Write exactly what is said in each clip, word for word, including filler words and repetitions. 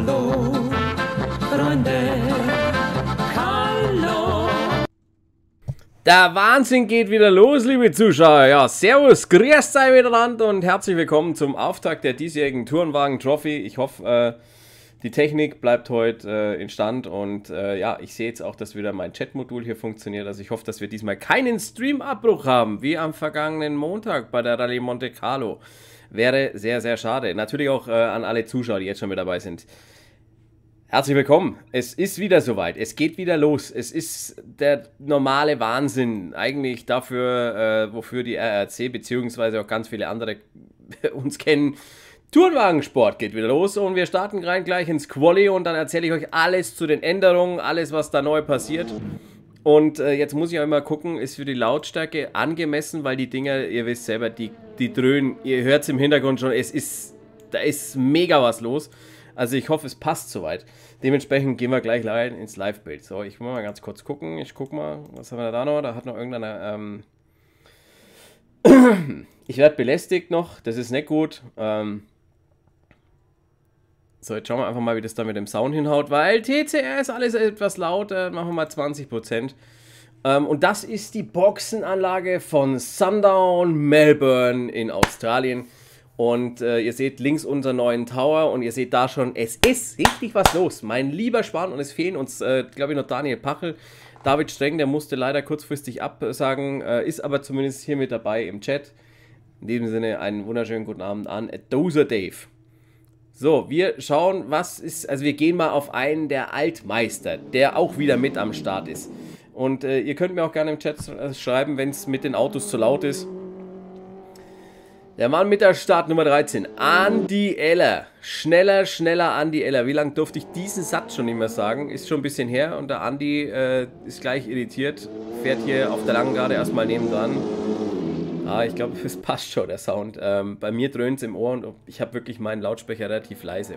Hallo, Freunde, hallo. Der Wahnsinn geht wieder los, liebe Zuschauer. Ja, servus, grüßt euch miteinander und herzlich willkommen zum Auftakt der diesjährigen Tourenwagen-Trophy. Ich hoffe, äh, die Technik bleibt heute äh, in Stand und äh, ja, ich sehe jetzt auch, dass wieder mein Chat-Modul hier funktioniert. Also ich hoffe, dass wir diesmal keinen Stream-Abbruch haben, wie am vergangenen Montag bei der Rallye Monte Carlo. Wäre sehr, sehr schade. Natürlich auch äh, an alle Zuschauer, die jetzt schon mit dabei sind. Herzlich willkommen. Es ist wieder soweit. Es geht wieder los. Es ist der normale Wahnsinn. Eigentlich dafür, äh, wofür die R R C bzw. auch ganz viele andere uns kennen. Tourenwagensport geht wieder los und wir starten rein gleich ins Quali und dann erzähle ich euch alles zu den Änderungen, alles was da neu passiert. Und äh, jetzt muss ich auch immer gucken, ist für die Lautstärke angemessen, weil die Dinger, ihr wisst selber, die, die dröhnen, ihr hört es im Hintergrund schon, es ist, da ist mega was los. Also ich hoffe, es passt soweit. Dementsprechend gehen wir gleich rein ins Live-Bild. So, ich muss mal ganz kurz gucken. Ich gucke mal, was haben wir da noch? Da hat noch irgendeiner, ähm ich werde belästigt noch, das ist nicht gut. Ähm so, jetzt schauen wir einfach mal, wie das da mit dem Sound hinhaut, weil T C R ist alles etwas lauter. Machen wir mal zwanzig Prozent. Ähm, und das ist die Boxenanlage von Sundown Melbourne in Australien. Und äh, ihr seht links unseren neuen Tower und ihr seht da schon, es ist richtig was los. Mein lieber Schwan, und es fehlen uns, äh, glaube ich, noch Daniel Pachel. David Streng, der musste leider kurzfristig absagen, äh, ist aber zumindest hier mit dabei im Chat. In diesem Sinne einen wunderschönen guten Abend an Dozer Dave. So, wir schauen, was ist, also wir gehen mal auf einen der Altmeister, der auch wieder mit am Start ist. Und äh, ihr könnt mir auch gerne im Chat schreiben, wenn es mit den Autos zu laut ist. Der Mann mit der Startnummer dreizehn, Andi Eller. Schneller, schneller Andi Eller. Wie lange durfte ich diesen Satz schon nicht mehr sagen? Ist schon ein bisschen her und der Andi äh, ist gleich irritiert. Fährt hier auf der langen Gerade erstmal nebendran. Ah, ich glaube, es passt schon, der Sound. Ähm, bei mir dröhnt es im Ohr und ich habe wirklich meinen Lautsprecher relativ leise.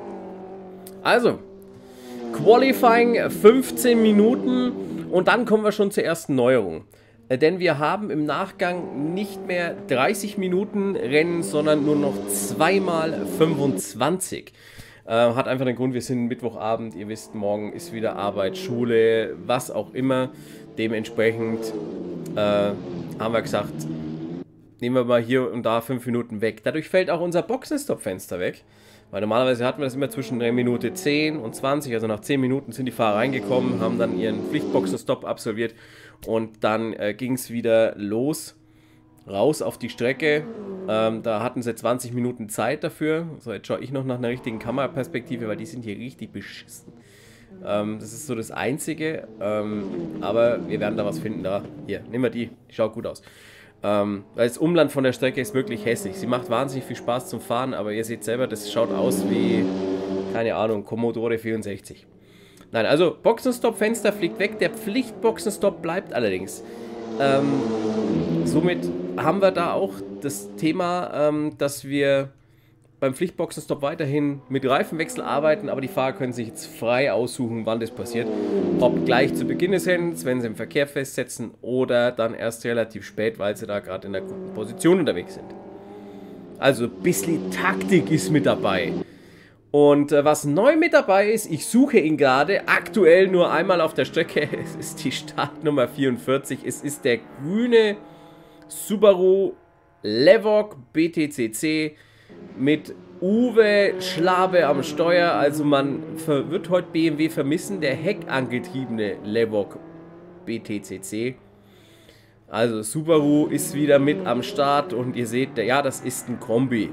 Also, Qualifying fünfzehn Minuten und dann kommen wir schon zur ersten Neuerung. Denn wir haben im Nachgang nicht mehr dreißig Minuten Rennen, sondern nur noch zweimal fünfundzwanzig. Äh, hat einfach den Grund, wir sind Mittwochabend, ihr wisst, morgen ist wieder Arbeit, Schule, was auch immer. Dementsprechend äh, haben wir gesagt, nehmen wir mal hier und da fünf Minuten weg. Dadurch fällt auch unser Boxenstopp-Fenster weg. Weil normalerweise hatten wir das immer zwischen der Minute zehn und zwanzig, also nach zehn Minuten sind die Fahrer reingekommen, haben dann ihren Pflichtboxenstopp absolviert und dann äh, ging es wieder los, raus auf die Strecke. Ähm, da hatten sie zwanzig Minuten Zeit dafür. So, jetzt schaue ich noch nach einer richtigen Kameraperspektive, weil die sind hier richtig beschissen. Ähm, das ist so das Einzige, ähm, aber wir werden da was finden. Da, hier, nehmen wir die, die schaut gut aus. Ähm, weil das Umland von der Strecke ist wirklich hässlich. Sie macht wahnsinnig viel Spaß zum Fahren, aber ihr seht selber, das schaut aus wie, keine Ahnung, Commodore vierundsechzig. Nein, also Boxenstopp-Fenster fliegt weg, der Pflichtboxenstopp bleibt allerdings. Ähm, somit haben wir da auch das Thema, ähm, dass wir beim Pflichtboxenstopp weiterhin mit Reifenwechsel arbeiten, aber die Fahrer können sich jetzt frei aussuchen, wann das passiert. Ob gleich zu Beginn des Rennens, wenn sie im Verkehr festsetzen, oder dann erst relativ spät, weil sie da gerade in einer guten Position unterwegs sind. Also ein bisschen Taktik ist mit dabei. Und äh, was neu mit dabei ist, ich suche ihn gerade, aktuell nur einmal auf der Strecke, es ist die Startnummer vierundvierzig, es ist der grüne Subaru Levoq B T C C mit Uwe Schlabe am Steuer, also man wird heute B M W vermissen, der heckangetriebene Levoq B T C C. Also Subaru ist wieder mit am Start und ihr seht, ja, das ist ein Kombi.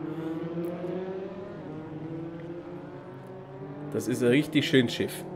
Das ist ein richtig schönes Schiff.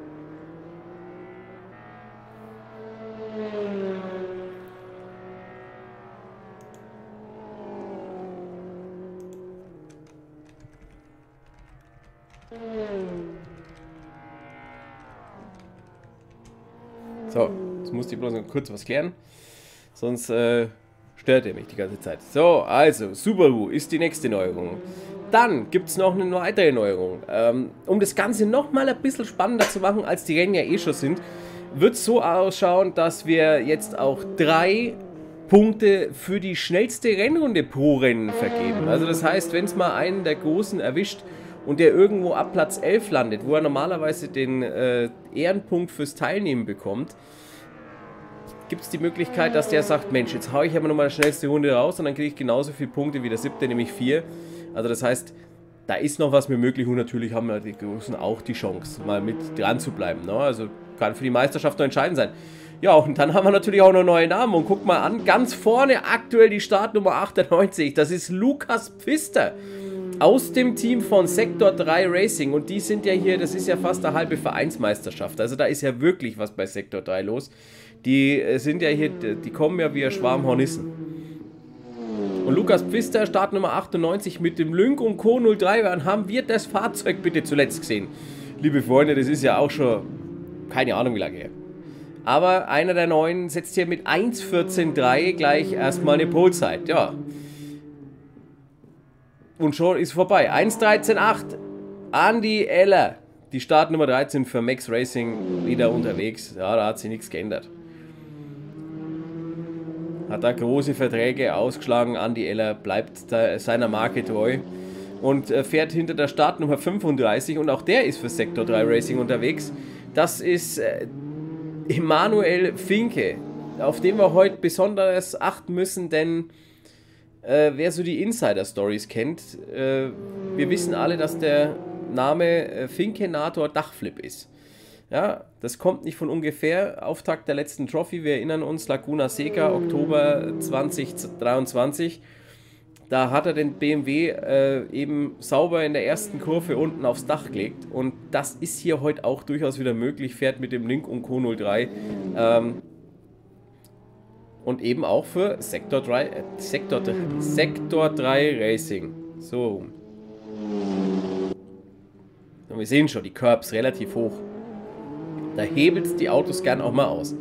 So, jetzt musste ich bloß noch kurz was klären, sonst äh, stört er mich die ganze Zeit. So, also, Subaru ist die nächste Neuerung. Dann gibt es noch eine weitere Neuerung. Ähm, um das Ganze nochmal ein bisschen spannender zu machen, als die Rennen ja eh schon sind, wird es so ausschauen, dass wir jetzt auch drei Punkte für die schnellste Rennrunde pro Rennen vergeben. Also das heißt, wenn es mal einen der Großen erwischt und der irgendwo ab Platz elf landet, wo er normalerweise den äh, Ehrenpunkt fürs Teilnehmen bekommt, gibt es die Möglichkeit, dass der sagt, Mensch, jetzt haue ich aber nochmal die schnellste Runde raus und dann kriege ich genauso viele Punkte wie der siebte, nämlich vier. Also das heißt, da ist noch was mir möglich und natürlich haben die Großen auch die Chance, mal mit dran zu bleiben. Ne? Also kann für die Meisterschaft noch entscheidend sein. Ja, und dann haben wir natürlich auch noch neue Namen und guck mal an, ganz vorne aktuell die Startnummer achtundneunzig, das ist Lukas Pfister aus dem Team von Sektor drei Racing und die sind ja hier, das ist ja fast eine halbe Vereinsmeisterschaft, also da ist ja wirklich was bei Sektor drei los. Die sind ja hier, die kommen ja wie ein Schwarm Hornissen. Und Lukas Pfister, Startnummer achtundneunzig mit dem Lynk und Co. null drei. Wann haben wir das Fahrzeug bitte zuletzt gesehen? Liebe Freunde, das ist ja auch schon keine Ahnung wie lange her. Aber einer der neuen setzt hier mit eins vierzehn drei gleich erstmal eine Polezeit. Ja. Und schon ist vorbei. eins dreizehn acht. Andi Eller. Die Startnummer dreizehn für Max Racing wieder unterwegs. Ja, da hat sich nichts geändert. Hat da große Verträge ausgeschlagen. Andi Eller bleibt da seiner Marke treu und äh, fährt hinter der Startnummer fünfunddreißig und auch der ist für Sektor drei Racing unterwegs. Das ist äh, Emanuel Finke, auf den wir heute besonders achten müssen, denn äh, wer so die Insider-Stories kennt, äh, wir wissen alle, dass der Name äh, Finkenator Dachflip ist. Ja, das kommt nicht von ungefähr. Auftakt der letzten Trophy, wir erinnern uns, Laguna Seca, Oktober zweitausenddreiundzwanzig. Da hat er den B M W äh, eben sauber in der ersten Kurve unten aufs Dach gelegt. Und das ist hier heute auch durchaus wieder möglich. Fährt mit dem Lynk und Co. null drei. Ähm, und eben auch für Sektor drei, äh, Sektor, Sektor drei Racing. So. Und wir sehen schon, die Curbs relativ hoch. Da hebelt es die Autos gern auch mal aus.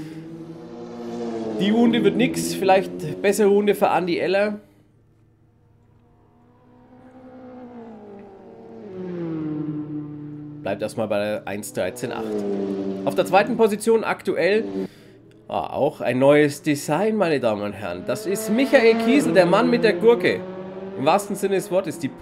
Die Runde wird nix. Vielleicht bessere Runde für Andi Eller. Bleibt erstmal bei der eins dreizehn acht. Auf der zweiten Position aktuell ah, auch ein neues Design, meine Damen und Herren. Das ist Michael Kiesel, der Mann mit der Gurke. Im wahrsten Sinne des Wortes. Die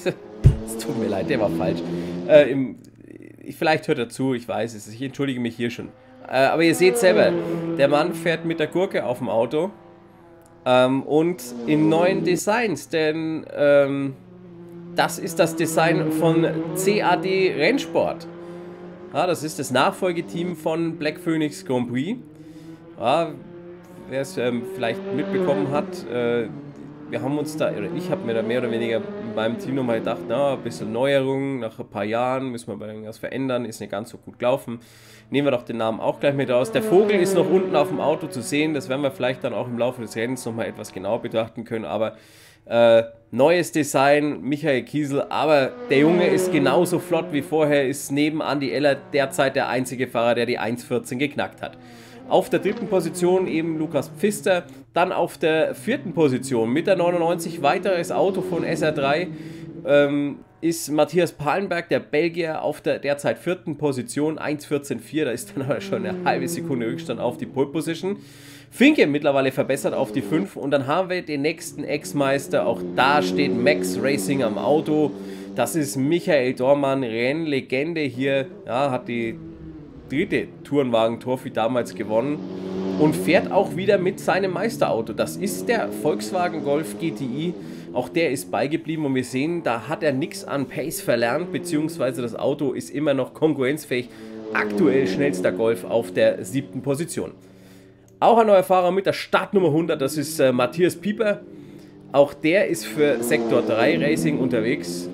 es tut mir leid, der war falsch. Äh, im Vielleicht hört er zu, ich weiß es, ich entschuldige mich hier schon. Äh, aber ihr seht selber, der Mann fährt mit der Gurke auf dem Auto ähm, und in neuen Designs, denn ähm, das ist das Design von C A D Rennsport. Ja, das ist das Nachfolgeteam von Black Phoenix Grand Prix. Ja, wer es ähm, vielleicht mitbekommen hat, äh, wir haben uns da, oder ich habe mir da mehr oder weniger in meinem Team nochmal gedacht, na, ein bisschen Neuerung, nach ein paar Jahren müssen wir bei irgendwas verändern, ist nicht ganz so gut gelaufen. Nehmen wir doch den Namen auch gleich mit raus. Der Vogel ist noch unten auf dem Auto zu sehen, das werden wir vielleicht dann auch im Laufe des Rennens nochmal etwas genauer betrachten können, aber äh, neues Design, Michael Kiesel, aber der Junge ist genauso flott wie vorher, ist neben Andi Eller derzeit der einzige Fahrer, der die eins vierzehn geknackt hat. Auf der dritten Position eben Lukas Pfister, dann auf der vierten Position mit der neunundneunzig, weiteres Auto von S R drei, ähm, ist Matthias Palenberg, der Belgier, auf der derzeit vierten Position, eins vierzehn vier, da ist dann aber schon eine halbe Sekunde Rückstand auf die Pole Position. Finke mittlerweile verbessert auf die fünf und dann haben wir den nächsten Ex-Meister, auch da steht Max Racing am Auto, das ist Michael Dormann, Rennlegende hier, ja, hat die dritte Tourenwagen-Trophy damals gewonnen und fährt auch wieder mit seinem Meisterauto. Das ist der Volkswagen Golf G T I. Auch der ist beigeblieben und wir sehen, da hat er nichts an Pace verlernt, beziehungsweise das Auto ist immer noch konkurrenzfähig. Aktuell schnellster Golf auf der siebten Position. Auch ein neuer Fahrer mit der Startnummer hundert, das ist äh, Matthias Pieper. Auch der ist für Sektor drei Racing unterwegs.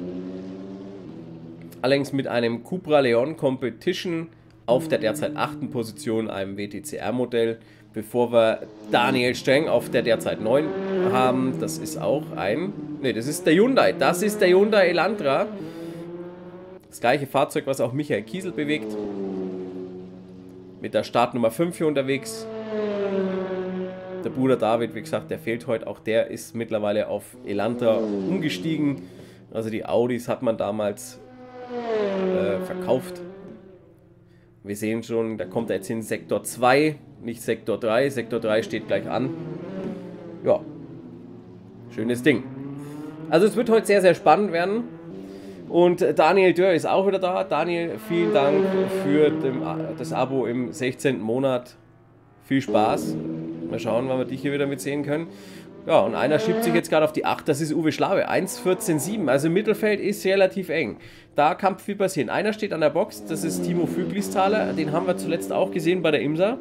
Allerdings mit einem Cupra Leon Competition auf der derzeit achten Position, einem W T C R-Modell, bevor wir Daniel Streng auf der derzeit neun haben. Das ist auch ein, ne, das ist der Hyundai, das ist der Hyundai Elantra. Das gleiche Fahrzeug, was auch Michael Kiesel bewegt. Mit der Startnummer fünf hier unterwegs. Der Bruder David, wie gesagt, der fehlt heute, auch der ist mittlerweile auf Elantra umgestiegen. Also die Audis hat man damals äh, verkauft. Wir sehen schon, da kommt er jetzt in Sektor zwei, nicht Sektor drei. Sektor drei steht gleich an. Ja, schönes Ding. Also es wird heute sehr, sehr spannend werden. Und Daniel Dörr ist auch wieder da. Daniel, vielen Dank für dem, das Abo im sechzehnten Monat. Viel Spaß. Mal schauen, wann wir dich hier wieder mitsehen können. Ja, und einer schiebt sich jetzt gerade auf die acht, das ist Uwe Schlawe, eins vierzehn sieben, also im Mittelfeld ist relativ eng. Da kann viel passieren. Einer steht an der Box, das ist Timo Füglisthaler, den haben wir zuletzt auch gesehen bei der IMSA.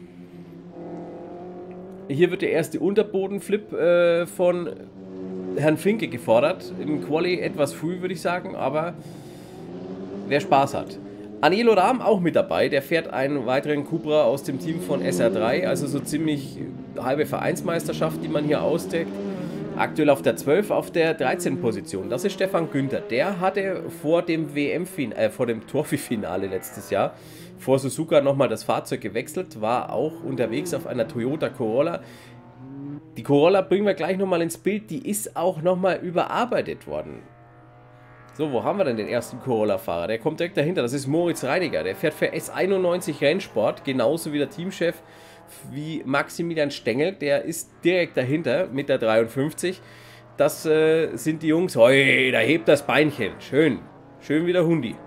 Hier wird der erste Unterbodenflip äh, von Herrn Finke gefordert. Im Quali etwas früh, würde ich sagen, aber wer Spaß hat. Anielo Rahm auch mit dabei, der fährt einen weiteren Cupra aus dem Team von S R drei, also so ziemlich halbe Vereinsmeisterschaft, die man hier ausdeckt. Aktuell auf der zwölf, auf der dreizehn Position. Das ist Stefan Günther. Der hatte vor dem W M-Finale, äh, vor dem Trophy-Finale letztes Jahr vor Suzuka nochmal das Fahrzeug gewechselt, war auch unterwegs auf einer Toyota Corolla. Die Corolla bringen wir gleich nochmal ins Bild, die ist auch nochmal überarbeitet worden. So, wo haben wir denn den ersten Corolla-Fahrer? Der kommt direkt dahinter, das ist Moritz Reiniger. Der fährt für S einundneunzig Rennsport, genauso wie der Teamchef wie Maximilian Stengel. Der ist direkt dahinter mit der dreiundfünfzig. Das äh, sind die Jungs. Hoi, da hebt das Beinchen. Schön, schön wie der Hundi.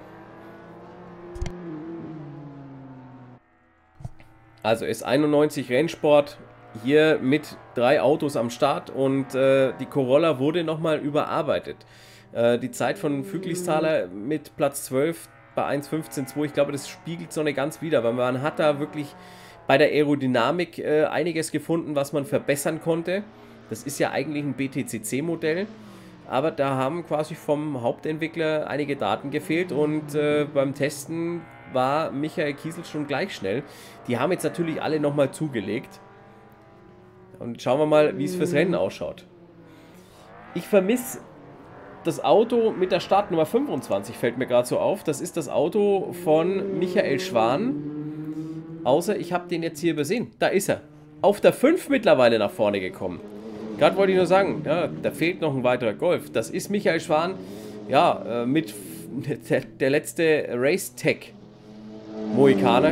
Also S einundneunzig Rennsport, hier mit drei Autos am Start und äh, die Corolla wurde nochmal überarbeitet. Äh, die Zeit von Füglisthaler mit Platz zwölf bei eins fünfzehn zwei, ich glaube, das spiegelt so eine ganz wieder, weil man hat da wirklich bei der Aerodynamik äh, einiges gefunden, was man verbessern konnte. Das ist ja eigentlich ein B T C C-Modell, aber da haben quasi vom Hauptentwickler einige Daten gefehlt und äh, beim Testen war Michael Kiesel schon gleich schnell. Die haben jetzt natürlich alle nochmal zugelegt. Und schauen wir mal, wie es fürs Rennen ausschaut. Ich vermisse das Auto mit der Startnummer fünfundzwanzig, fällt mir gerade so auf. Das ist das Auto von Michael Schwan. Außer ich habe den jetzt hier übersehen. Da ist er. Auf der fünf mittlerweile nach vorne gekommen. Gerade wollte ich nur sagen, ja, da fehlt noch ein weiterer Golf. Das ist Michael Schwan. Ja, mit der, der letzte Racetech Mohikaner.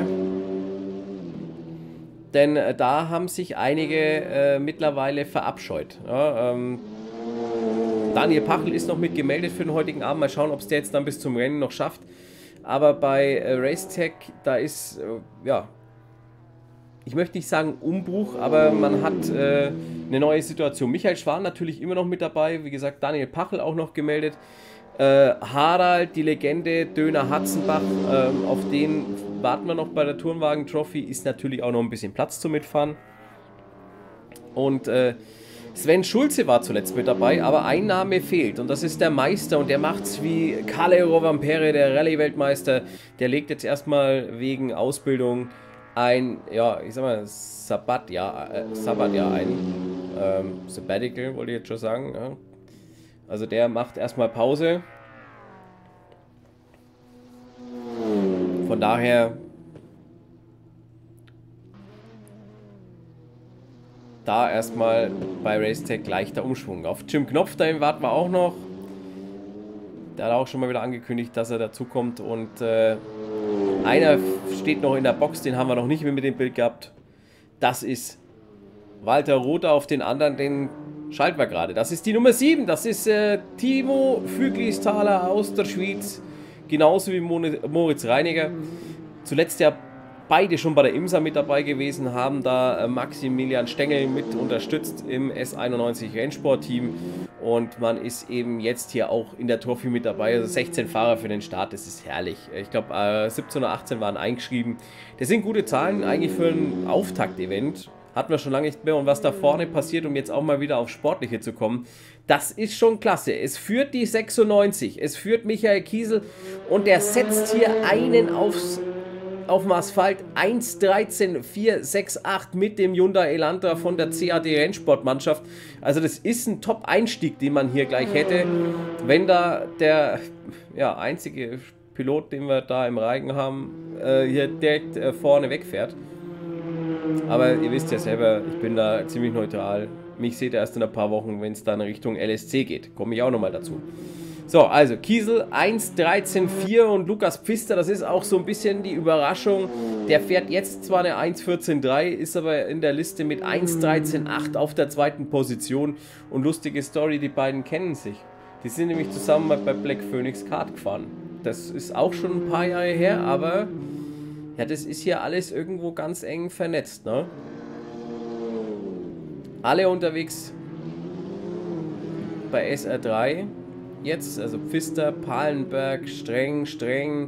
Denn äh, da haben sich einige äh, mittlerweile verabscheut. Ja, ähm, Daniel Pachel ist noch mit gemeldet für den heutigen Abend. Mal schauen, ob es der jetzt dann bis zum Rennen noch schafft. Aber bei äh, Racetech, da ist, äh, ja, ich möchte nicht sagen Umbruch, aber man hat äh, eine neue Situation. Michael Schwan natürlich immer noch mit dabei. Wie gesagt, Daniel Pachel auch noch gemeldet. Äh, Harald, die Legende, Döner Hatzenbach, ähm, auf den warten wir noch bei der Turnwagen Trophy, ist natürlich auch noch ein bisschen Platz zum Mitfahren. Und äh, Sven Schulze war zuletzt mit dabei, aber ein Name fehlt und das ist der Meister und der macht's wie Kalle Rovanperä, der Rallye-Weltmeister. Der legt jetzt erstmal wegen Ausbildung ein, ja, ich sag mal, Sabbatjahr, äh, Sabbatjahr ein. Ähm, Sabbatical wollte ich jetzt schon sagen, ja. Also der macht erstmal Pause. Von daher da erstmal bei Racetech leichter Umschwung. Auf Jim Knopf, dahin warten wir auch noch. Der hat auch schon mal wieder angekündigt, dass er dazu kommt. Und äh, einer steht noch in der Box, den haben wir noch nicht mehr mit dem Bild gehabt. Das ist Walter Rother, auf den anderen, den schalten wir gerade. Das ist die Nummer sieben. Das ist äh, Timo Füglisthaler aus der Schweiz. Genauso wie Moritz Reiniger. Zuletzt ja beide schon bei der IMSA mit dabei gewesen, haben da äh, Maximilian Stengel mit unterstützt im S einundneunzig Rennsport-Team. Und man ist eben jetzt hier auch in der Trophy mit dabei. Also sechzehn Fahrer für den Start, das ist herrlich. Ich glaube, äh, siebzehn oder achtzehn waren eingeschrieben. Das sind gute Zahlen eigentlich für ein Auftakt-Event. Hatten wir schon lange nicht mehr. Und was da vorne passiert, um jetzt auch mal wieder auf Sportliche zu kommen, das ist schon klasse. Es führt die sechsundneunzig, es führt Michael Kiesel und der setzt hier einen aufs, auf dem Asphalt. eins dreizehn vier sechs acht mit dem Hyundai Elantra von der C A D Rennsportmannschaft. Also das ist ein Top-Einstieg, den man hier gleich hätte, wenn da der ja, einzige Pilot, den wir da im Reigen haben, äh, hier direkt äh, vorne wegfährt. Aber ihr wisst ja selber, ich bin da ziemlich neutral. Mich seht ihr erst in ein paar Wochen, wenn es dann Richtung L S C geht. Komme ich auch nochmal dazu. So, also Kiesel eins dreizehn vier und Lukas Pfister, das ist auch so ein bisschen die Überraschung. Der fährt jetzt zwar eine eins vierzehn drei, ist aber in der Liste mit eins dreizehn acht auf der zweiten Position. Und lustige Story, die beiden kennen sich. Die sind nämlich zusammen bei Black Phoenix Kart gefahren. Das ist auch schon ein paar Jahre her, aber ja, das ist hier alles irgendwo ganz eng vernetzt, ne? Alle unterwegs bei S R drei. Jetzt, also Pfister, Palenberg, Streng, Streng,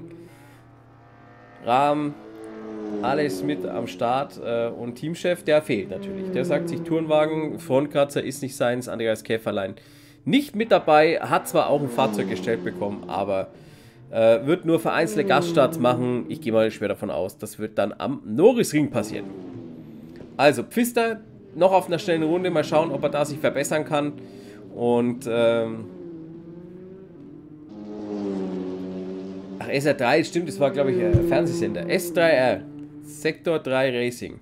Rahm, alles mit am Start. Äh, und Teamchef, der fehlt natürlich. Der sagt sich, Tourenwagen, Frontkratzer ist nicht seins, Andreas Käferlein nicht mit dabei, hat zwar auch ein Fahrzeug gestellt bekommen, aber äh, wird nur vereinzelte Gaststarts machen. Ich gehe mal schwer davon aus, das wird dann am Norrisring passieren. Also Pfister noch auf einer schnellen Runde, mal schauen, ob er da sich verbessern kann. Und ähm, ach, S R drei, stimmt, das war glaube ich ein Fernsehsender. S drei R, Sektor drei Racing.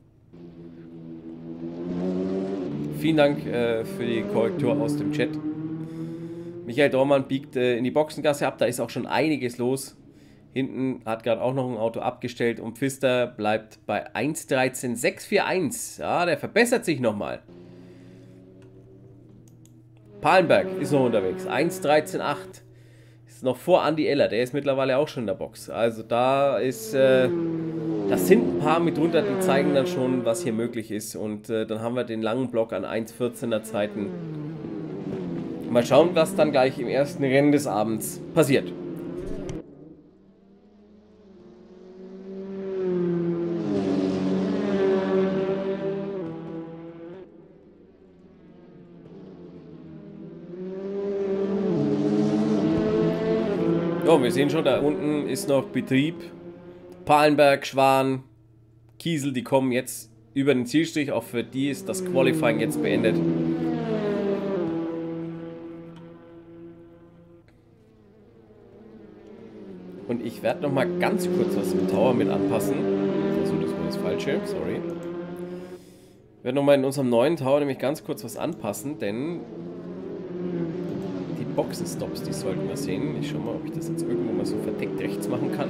Vielen Dank äh, für die Korrektur aus dem Chat. Michael Dormann biegt äh, in die Boxengasse ab, da ist auch schon einiges los. Hinten hat gerade auch noch ein Auto abgestellt und Pfister bleibt bei eins dreizehn sechs vier eins. Ja, der verbessert sich nochmal. Palenberg ist noch unterwegs. eins dreizehn acht. Ist noch vor Andi Eller. Der ist mittlerweile auch schon in der Box. Also da ist... Äh, das sind ein paar mitunter, die zeigen dann schon, was hier möglich ist. Und äh, dann haben wir den langen Block an eins vierzehner Zeiten. Mal schauen, was dann gleich im ersten Rennen des Abends passiert. So, wir sehen schon, da unten ist noch Betrieb. Palenberg, Schwan, Kiesel, die kommen jetzt über den Zielstrich. Auch für die ist das Qualifying jetzt beendet. Und ich werde noch mal ganz kurz was im Tower mit anpassen. Also das war das Falsche, sorry. Ich werde noch mal in unserem neuen Tower nämlich ganz kurz was anpassen, denn die Boxenstops, die sollten wir sehen. Ich schau mal, ob ich das jetzt irgendwo mal so verdeckt rechts machen kann.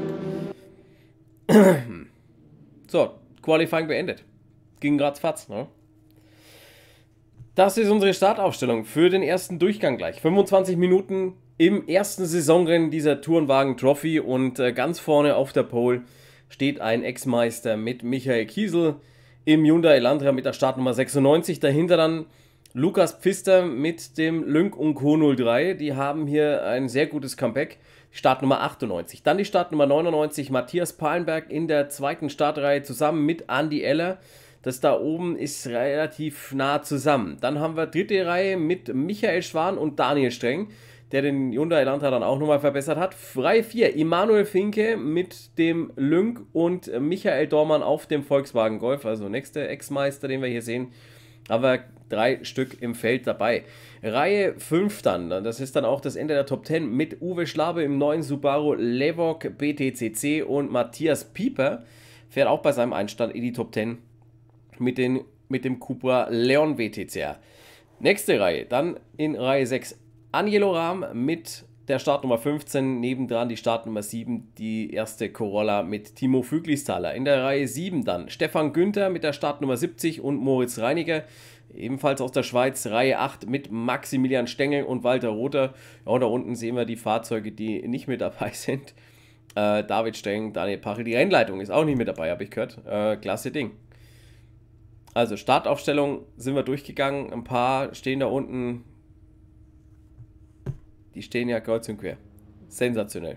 So, Qualifying beendet. Ging ratzfatz, ne? Das ist unsere Startaufstellung für den ersten Durchgang gleich. fünfundzwanzig Minuten im ersten Saisonrennen dieser Tourenwagen Trophy und äh, ganz vorne auf der Pole steht ein Ex-Meister mit Michael Kiesel im Hyundai Elantra mit der Startnummer sechsundneunzig. Dahinter dann Lukas Pfister mit dem Lynk und Co null drei. Die haben hier ein sehr gutes Comeback. Startnummer achtundneunzig. Dann die Startnummer neunundneunzig, Matthias Palenberg in der zweiten Startreihe zusammen mit Andi Eller. Das da oben ist relativ nah zusammen. Dann haben wir dritte Reihe mit Michael Schwan und Daniel Streng, der den Hyundai Elantra dann auch nochmal verbessert hat. Reihe vier, Immanuel Finke mit dem Lynk und Michael Dormann auf dem Volkswagen Golf. Also nächster Ex-Meister, den wir hier sehen. Aber drei Stück im Feld dabei. Reihe fünf dann, das ist dann auch das Ende der Top zehn mit Uwe Schlabe im neuen Subaru Levok B T C C und Matthias Pieper fährt auch bei seinem Einstand in die Top zehn mit, den, mit dem Cupra Leon W T C R. Nächste Reihe, dann in Reihe sechs Angelo Rahm mit der Startnummer fünfzehn, nebendran die Startnummer sieben, die erste Corolla mit Timo Füglisthaler. In der Reihe sieben dann Stefan Günther mit der Startnummer siebzig und Moritz Reiniger, ebenfalls aus der Schweiz. Reihe acht mit Maximilian Stengel und Walter Rother. Ja, und da unten sehen wir die Fahrzeuge, die nicht mit dabei sind. Äh, David Steng, Daniel Pachel. Die Rennleitung ist auch nicht mit dabei, habe ich gehört. Äh, klasse Ding. Also Startaufstellung sind wir durchgegangen. Ein paar stehen da unten. Die stehen ja kreuz und quer. Sensationell.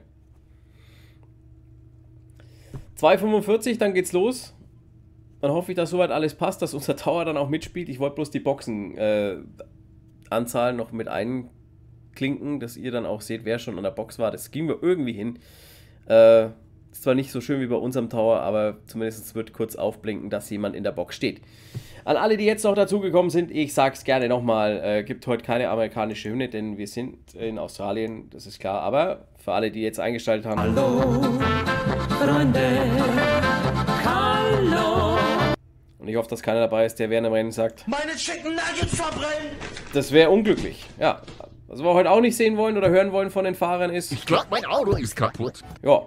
zwei fünfundvierzig, dann geht's los. Dann hoffe ich, dass soweit alles passt, dass unser Tower dann auch mitspielt. Ich wollte bloß die Boxenanzahl äh, noch mit einklinken, dass ihr dann auch seht, wer schon an der Box war. Das ging wir irgendwie hin. Äh, ist zwar nicht so schön wie bei unserem Tower, aber zumindest wird kurz aufblinken, dass jemand in der Box steht. An alle, die jetzt noch dazugekommen sind, ich sag's gerne nochmal, äh, gibt heute keine amerikanische Hymne, denn wir sind in Australien, das ist klar. Aber für alle, die jetzt eingeschaltet haben... Hallo, Freunde, hallo. Und ich hoffe, dass keiner dabei ist, der während dem Rennen sagt... Meine Chicken Nuggets verbrennen! Das wäre unglücklich, ja. Was wir heute auch nicht sehen wollen oder hören wollen von den Fahrern ist... Ich glaube, mein Auto ist kaputt. Ja.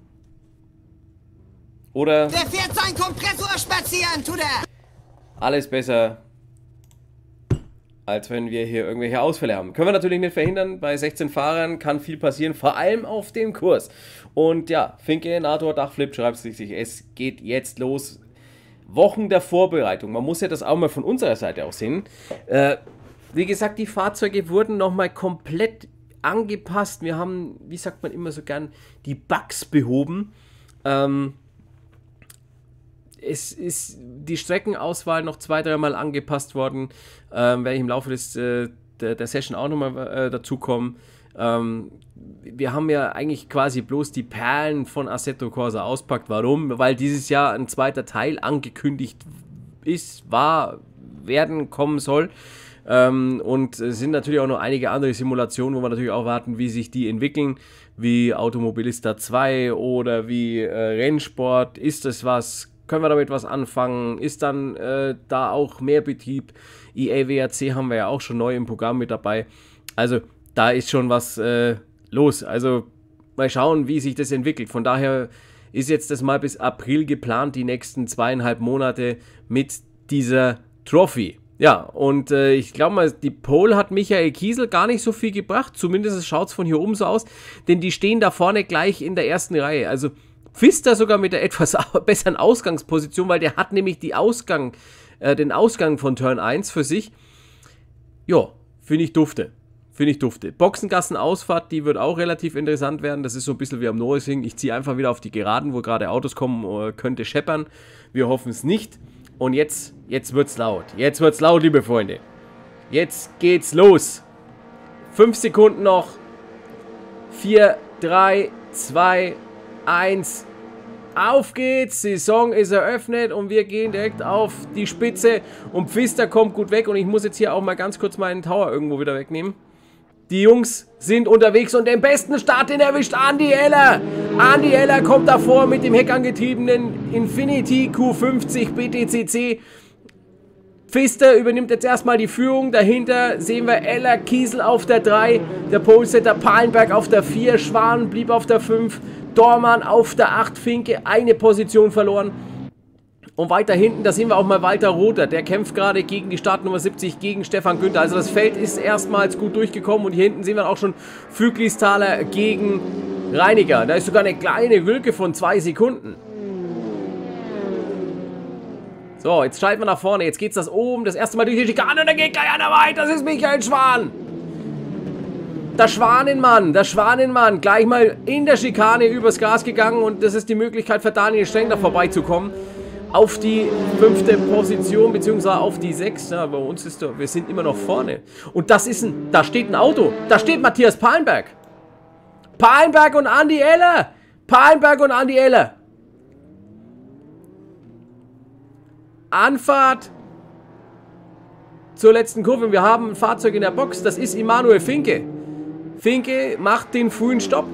Oder... Der fährt seinen Kompressor spazieren, tut er! Alles besser als wenn wir hier irgendwelche Ausfälle haben. Können wir natürlich nicht verhindern, bei sechzehn Fahrern kann viel passieren, vor allem auf dem Kurs. Und ja, Finke, Nator, Dachflip, schreibt sich, es geht jetzt los. Wochen der Vorbereitung, man muss ja das auch mal von unserer Seite auch sehen. Äh, wie gesagt, die Fahrzeuge wurden nochmal komplett angepasst. Wir haben, wie sagt man immer so gern, die Bugs behoben. Ähm, Es ist die Streckenauswahl noch zwei, dreimal angepasst worden. Ähm, werde ich im Laufe des, äh, der, der Session auch nochmal äh, dazukommen. Ähm, wir haben ja eigentlich quasi bloß die Perlen von Assetto Corsa auspackt. Warum? Weil dieses Jahr ein zweiter Teil angekündigt ist, war, werden, kommen soll. Ähm, und es sind natürlich auch noch einige andere Simulationen, wo wir natürlich auch warten, wie sich die entwickeln. Wie Automobilista zwei oder wie äh, Rennsport. Ist das was? Können wir damit was anfangen? Ist dann äh, da auch mehr Betrieb? E A W R C haben wir ja auch schon neu im Programm mit dabei. Also da ist schon was äh, los. Also mal schauen, wie sich das entwickelt. Von daher ist jetzt das mal bis April geplant, die nächsten zweieinhalb Monate mit dieser Trophy. Ja, und äh, ich glaube mal, die Pole hat Michael Kiesel gar nicht so viel gebracht. Zumindest schaut es von hier oben so aus. Denn die stehen da vorne gleich in der ersten Reihe. Also Pfister sogar mit der etwas besseren Ausgangsposition, weil der hat nämlich die Ausgang, äh, den Ausgang von Turn eins für sich. Ja, finde ich dufte. Finde ich dufte. Boxengassen-Ausfahrt, die wird auch relativ interessant werden. Das ist so ein bisschen wie am Norising. Ich ziehe einfach wieder auf die Geraden, wo gerade Autos kommen, könnte scheppern. Wir hoffen es nicht. Und jetzt, jetzt wird's laut. Jetzt wird's laut, liebe Freunde. Jetzt geht's los. Fünf Sekunden noch. Vier, drei, zwei, eins. Auf geht's. Saison ist eröffnet und wir gehen direkt auf die Spitze. Und Pfister kommt gut weg. Und ich muss jetzt hier auch mal ganz kurz meinen Tower irgendwo wieder wegnehmen. Die Jungs sind unterwegs und den besten Start, den erwischt Andi Heller. Andi Heller kommt davor mit dem heckangetriebenen Infiniti Q fünfzig B T C C. Pfister übernimmt jetzt erstmal die Führung. Dahinter sehen wir Eller, Kiesel auf der drei. Der Polesetter Palenberg auf der vier. Schwan blieb auf der fünf. Dormann auf der acht. Finke eine Position verloren. Und weiter hinten, da sehen wir auch mal Walter Rother. Der kämpft gerade gegen die Startnummer siebzig, gegen Stefan Günther. Also das Feld ist erstmals gut durchgekommen. Und hier hinten sehen wir auch schon Füglisthaler gegen Reiniger. Da ist sogar eine kleine Lücke von zwei Sekunden. So, jetzt schalten wir nach vorne. Jetzt geht es das oben. Das erste Mal durch die Schikane und dann geht gleich einer weiter. Das ist Michael Schwan. Der Schwanenmann, der Schwanenmann. Gleich mal in der Schikane übers Gas gegangen. Und das ist die Möglichkeit für Daniel Streng da vorbeizukommen. Auf die fünfte Position, beziehungsweise auf die sechs. Ja, bei uns ist doch, wir sind immer noch vorne. Und das ist ein, da steht ein Auto. Da steht Matthias Palenberg. Palenberg und Andi Eller. Palenberg und Andi Eller. Anfahrt zur letzten Kurve. Wir haben ein Fahrzeug in der Box. Das ist Immanuel Finke. Finke macht den frühen Stopp.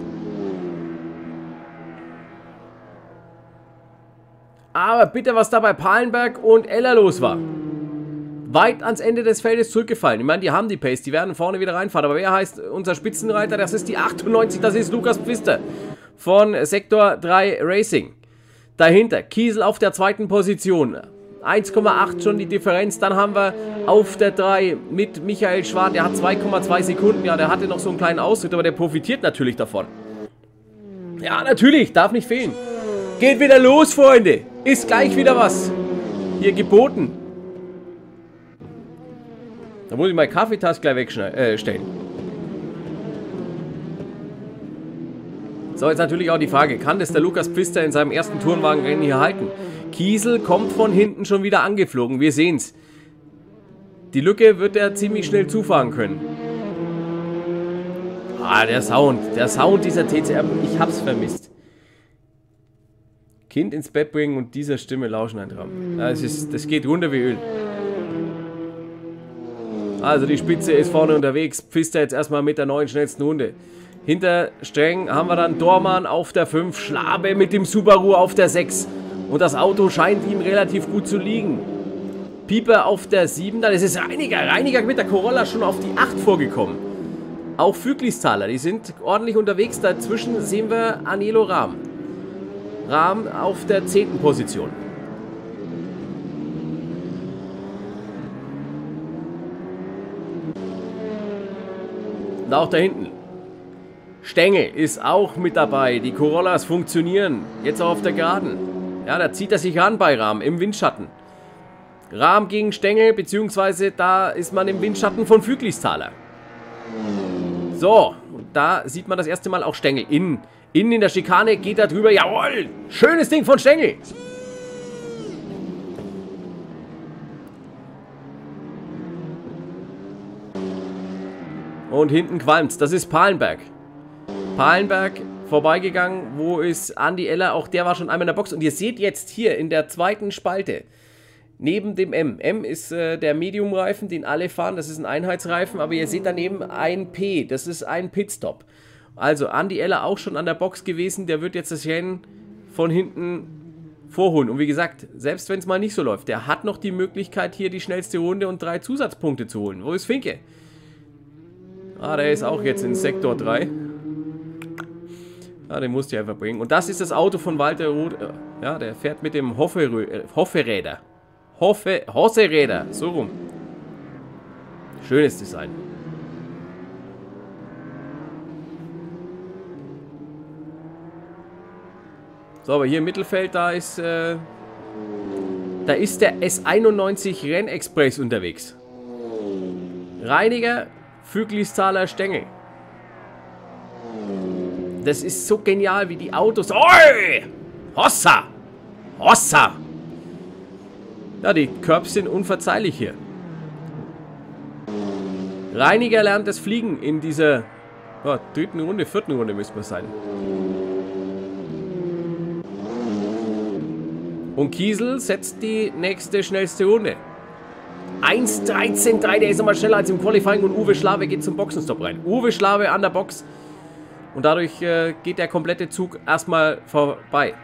Aber bitte, was da bei Palenberg und Eller los war. Weit ans Ende des Feldes zurückgefallen. Ich meine, die haben die Pace, die werden vorne wieder reinfahren. Aber wer heißt unser Spitzenreiter? Das ist die achtundneunzig, das ist Lukas Pfister von Sektor drei Racing. Dahinter Kiesel auf der zweiten Position. eins Komma acht schon die Differenz. Dann haben wir auf der drei mit Michael Schwan. Der hat zwei Komma zwei Sekunden. Ja, der hatte noch so einen kleinen Ausritt, aber der profitiert natürlich davon. Ja, natürlich, darf nicht fehlen. Geht wieder los, Freunde. Ist gleich wieder was hier geboten. Da muss ich meine Kaffeetasse gleich wegstellen. Äh, so, jetzt natürlich auch die Frage, kann das der Lukas Pfister in seinem ersten Tourenwagenrennen hier halten? Kiesel kommt von hinten schon wieder angeflogen. Wir sehen's. Die Lücke wird er ziemlich schnell zufahren können. Ah, der Sound. Der Sound dieser T C R. Ich hab's vermisst. Kind ins Bett bringen und dieser Stimme lauschen ein Traum. Das, ist, das geht runter wie Öl. Also die Spitze ist vorne unterwegs. Pfister jetzt erstmal mit der neuen schnellsten Runde. Hinter Streng haben wir dann Dormann auf der fünf. Schlabe mit dem Subaru auf der sechs. Und das Auto scheint ihm relativ gut zu liegen. Pieper auf der sieben. Dann ist es Reiniger. Reiniger mit der Corolla schon auf die acht vorgekommen. Auch Füglisthaler, die sind ordentlich unterwegs. Dazwischen sehen wir Anelo Rahm. Rahm auf der zehnten Position. Und auch da hinten. Stengel ist auch mit dabei. Die Corollas funktionieren. Jetzt auch auf der Geraden. Ja, da zieht er sich ran bei Rahm im Windschatten. Rahm gegen Stengel, beziehungsweise da ist man im Windschatten von Füglistaler. So, und da sieht man das erste Mal auch Stengel. Innen, innen in der Schikane geht er drüber. Jawohl! Schönes Ding von Stengel! Und hinten qualmt's. Das ist Palenberg. Palenberg vorbeigegangen. Wo ist Andi Eller? Auch der war schon einmal in der Box. Und ihr seht jetzt hier in der zweiten Spalte, neben dem M. M ist äh, der Medium-Reifen, den alle fahren. Das ist ein Einheitsreifen. Aber ihr seht daneben ein P. Das ist ein Pitstop. Also Andi Eller auch schon an der Box gewesen. Der wird jetzt das Rennen von hinten vorholen. Und wie gesagt, selbst wenn es mal nicht so läuft, der hat noch die Möglichkeit, hier die schnellste Runde und drei Zusatzpunkte zu holen. Wo ist Finke? Ah, der ist auch jetzt in Sektor drei. Ah, den musste ich einfach bringen. Und das ist das Auto von Walter Roth. Ja, der fährt mit dem Hoffe, Hoffe-Räder. Hoffe, Hosse-Räder. So rum. Schönes Design. So, aber hier im Mittelfeld, da ist, äh, da ist der S einundneunzig Rennexpress unterwegs. Reiniger, Füglistaler, Stengel. Das ist so genial, wie die Autos... Oi! Hossa! Hossa! Ja, die Curbs sind unverzeihlich hier. Reiniger lernt das Fliegen in dieser oh, dritten Runde, vierten Runde müsste man sein. Und Kiesel setzt die nächste schnellste Runde. eins dreizehn drei, der ist nochmal schneller als im Qualifying und Uwe Schlawe geht zum Boxenstopp rein. Uwe Schlawe an der Box und dadurch äh, geht der komplette Zug erstmal vorbei.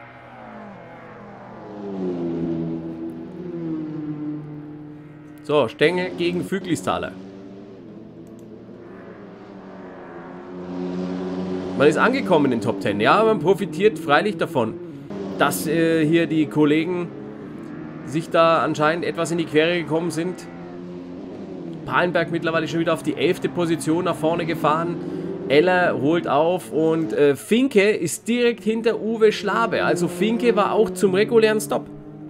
So, Stengel gegen Füglistaler. Man ist angekommen in den Top zehn. Ja, man profitiert freilich davon, dass äh, hier die Kollegen sich da anscheinend etwas in die Quere gekommen sind. Palenberg mittlerweile schon wieder auf die elfte Position nach vorne gefahren. Eller holt auf und äh, Finke ist direkt hinter Uwe Schlawe. Also Finke war auch zum regulären Stopp.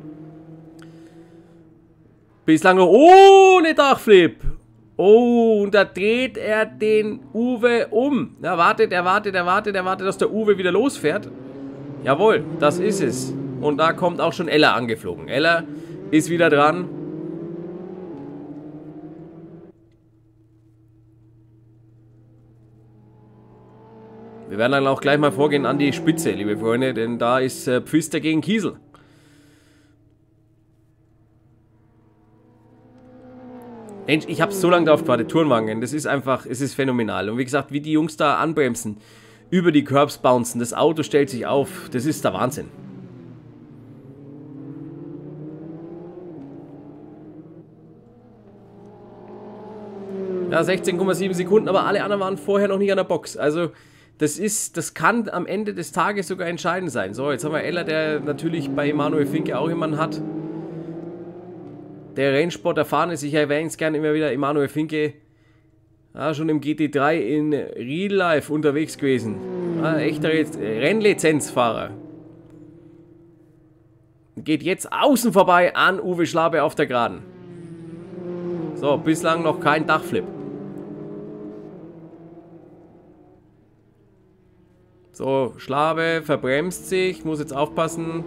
Bislang noch ohne Dachflip. Oh, und da dreht er den Uwe um. Er wartet, er wartet, er wartet, er wartet, dass der Uwe wieder losfährt. Jawohl, das ist es. Und da kommt auch schon Eller angeflogen. Eller ist wieder dran. Wir werden dann auch gleich mal vorgehen an die Spitze, liebe Freunde, denn da ist äh, Pfister gegen Kiesel. Mensch, ich habe so lange drauf gewartet, Turnwagen, das ist einfach, es ist phänomenal. Und wie gesagt, wie die Jungs da anbremsen, über die Curbs bouncen, das Auto stellt sich auf, das ist der Wahnsinn. Ja, sechzehn Komma sieben Sekunden, aber alle anderen waren vorher noch nicht an der Box. Also, das ist, das kann am Ende des Tages sogar entscheidend sein. So, jetzt haben wir Eller, der natürlich bei Emanuel Finke auch jemanden hat. Der Rennsport erfahren ist, ich erwähne es gerne immer wieder, Emanuel Finke, ja, schon im G T drei in Real Life unterwegs gewesen. Ja, echter Rennlizenzfahrer. Geht jetzt außen vorbei an Uwe Schlawe auf der Geraden. So, bislang noch kein Dachflip. So, Schlawe verbremst sich, muss jetzt aufpassen.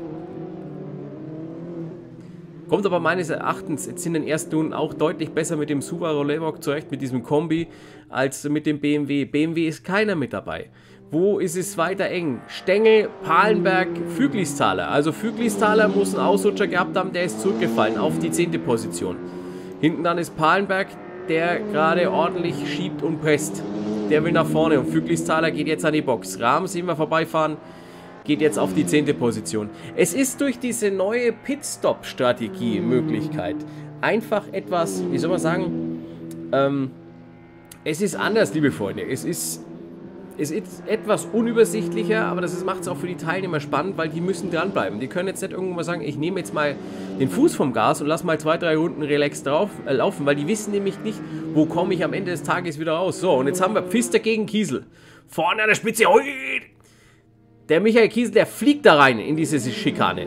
Kommt aber meines Erachtens jetzt in den ersten Runden auch deutlich besser mit dem Subaru Levorg zurecht, mit diesem Kombi, als mit dem B M W. B M W ist keiner mit dabei. Wo ist es weiter eng? Stengel, Palenberg, Füglistaler. Also Füglistaler muss einen Ausrutscher gehabt haben, der ist zurückgefallen auf die zehnte Position. Hinten dann ist Palenberg, der gerade ordentlich schiebt und presst. Der will nach vorne und Füglistaler geht jetzt an die Box. Rahm sehen wir vorbeifahren. Geht jetzt auf die zehnte Position. Es ist durch diese neue Pitstop-Strategie-Möglichkeit einfach etwas, wie soll man sagen, ähm, es ist anders, liebe Freunde. Es ist es ist etwas unübersichtlicher, aber das macht es auch für die Teilnehmer spannend, weil die müssen dranbleiben. Die können jetzt nicht irgendwann mal sagen, ich nehme jetzt mal den Fuß vom Gas und lass mal zwei, drei Runden relaxed drauf äh, laufen, weil die wissen nämlich nicht, wo komme ich am Ende des Tages wieder raus. So, und jetzt haben wir Pfister gegen Kiesel. Vorne an der Spitze. Der Michael Kiesel, der fliegt da rein in diese Schikane.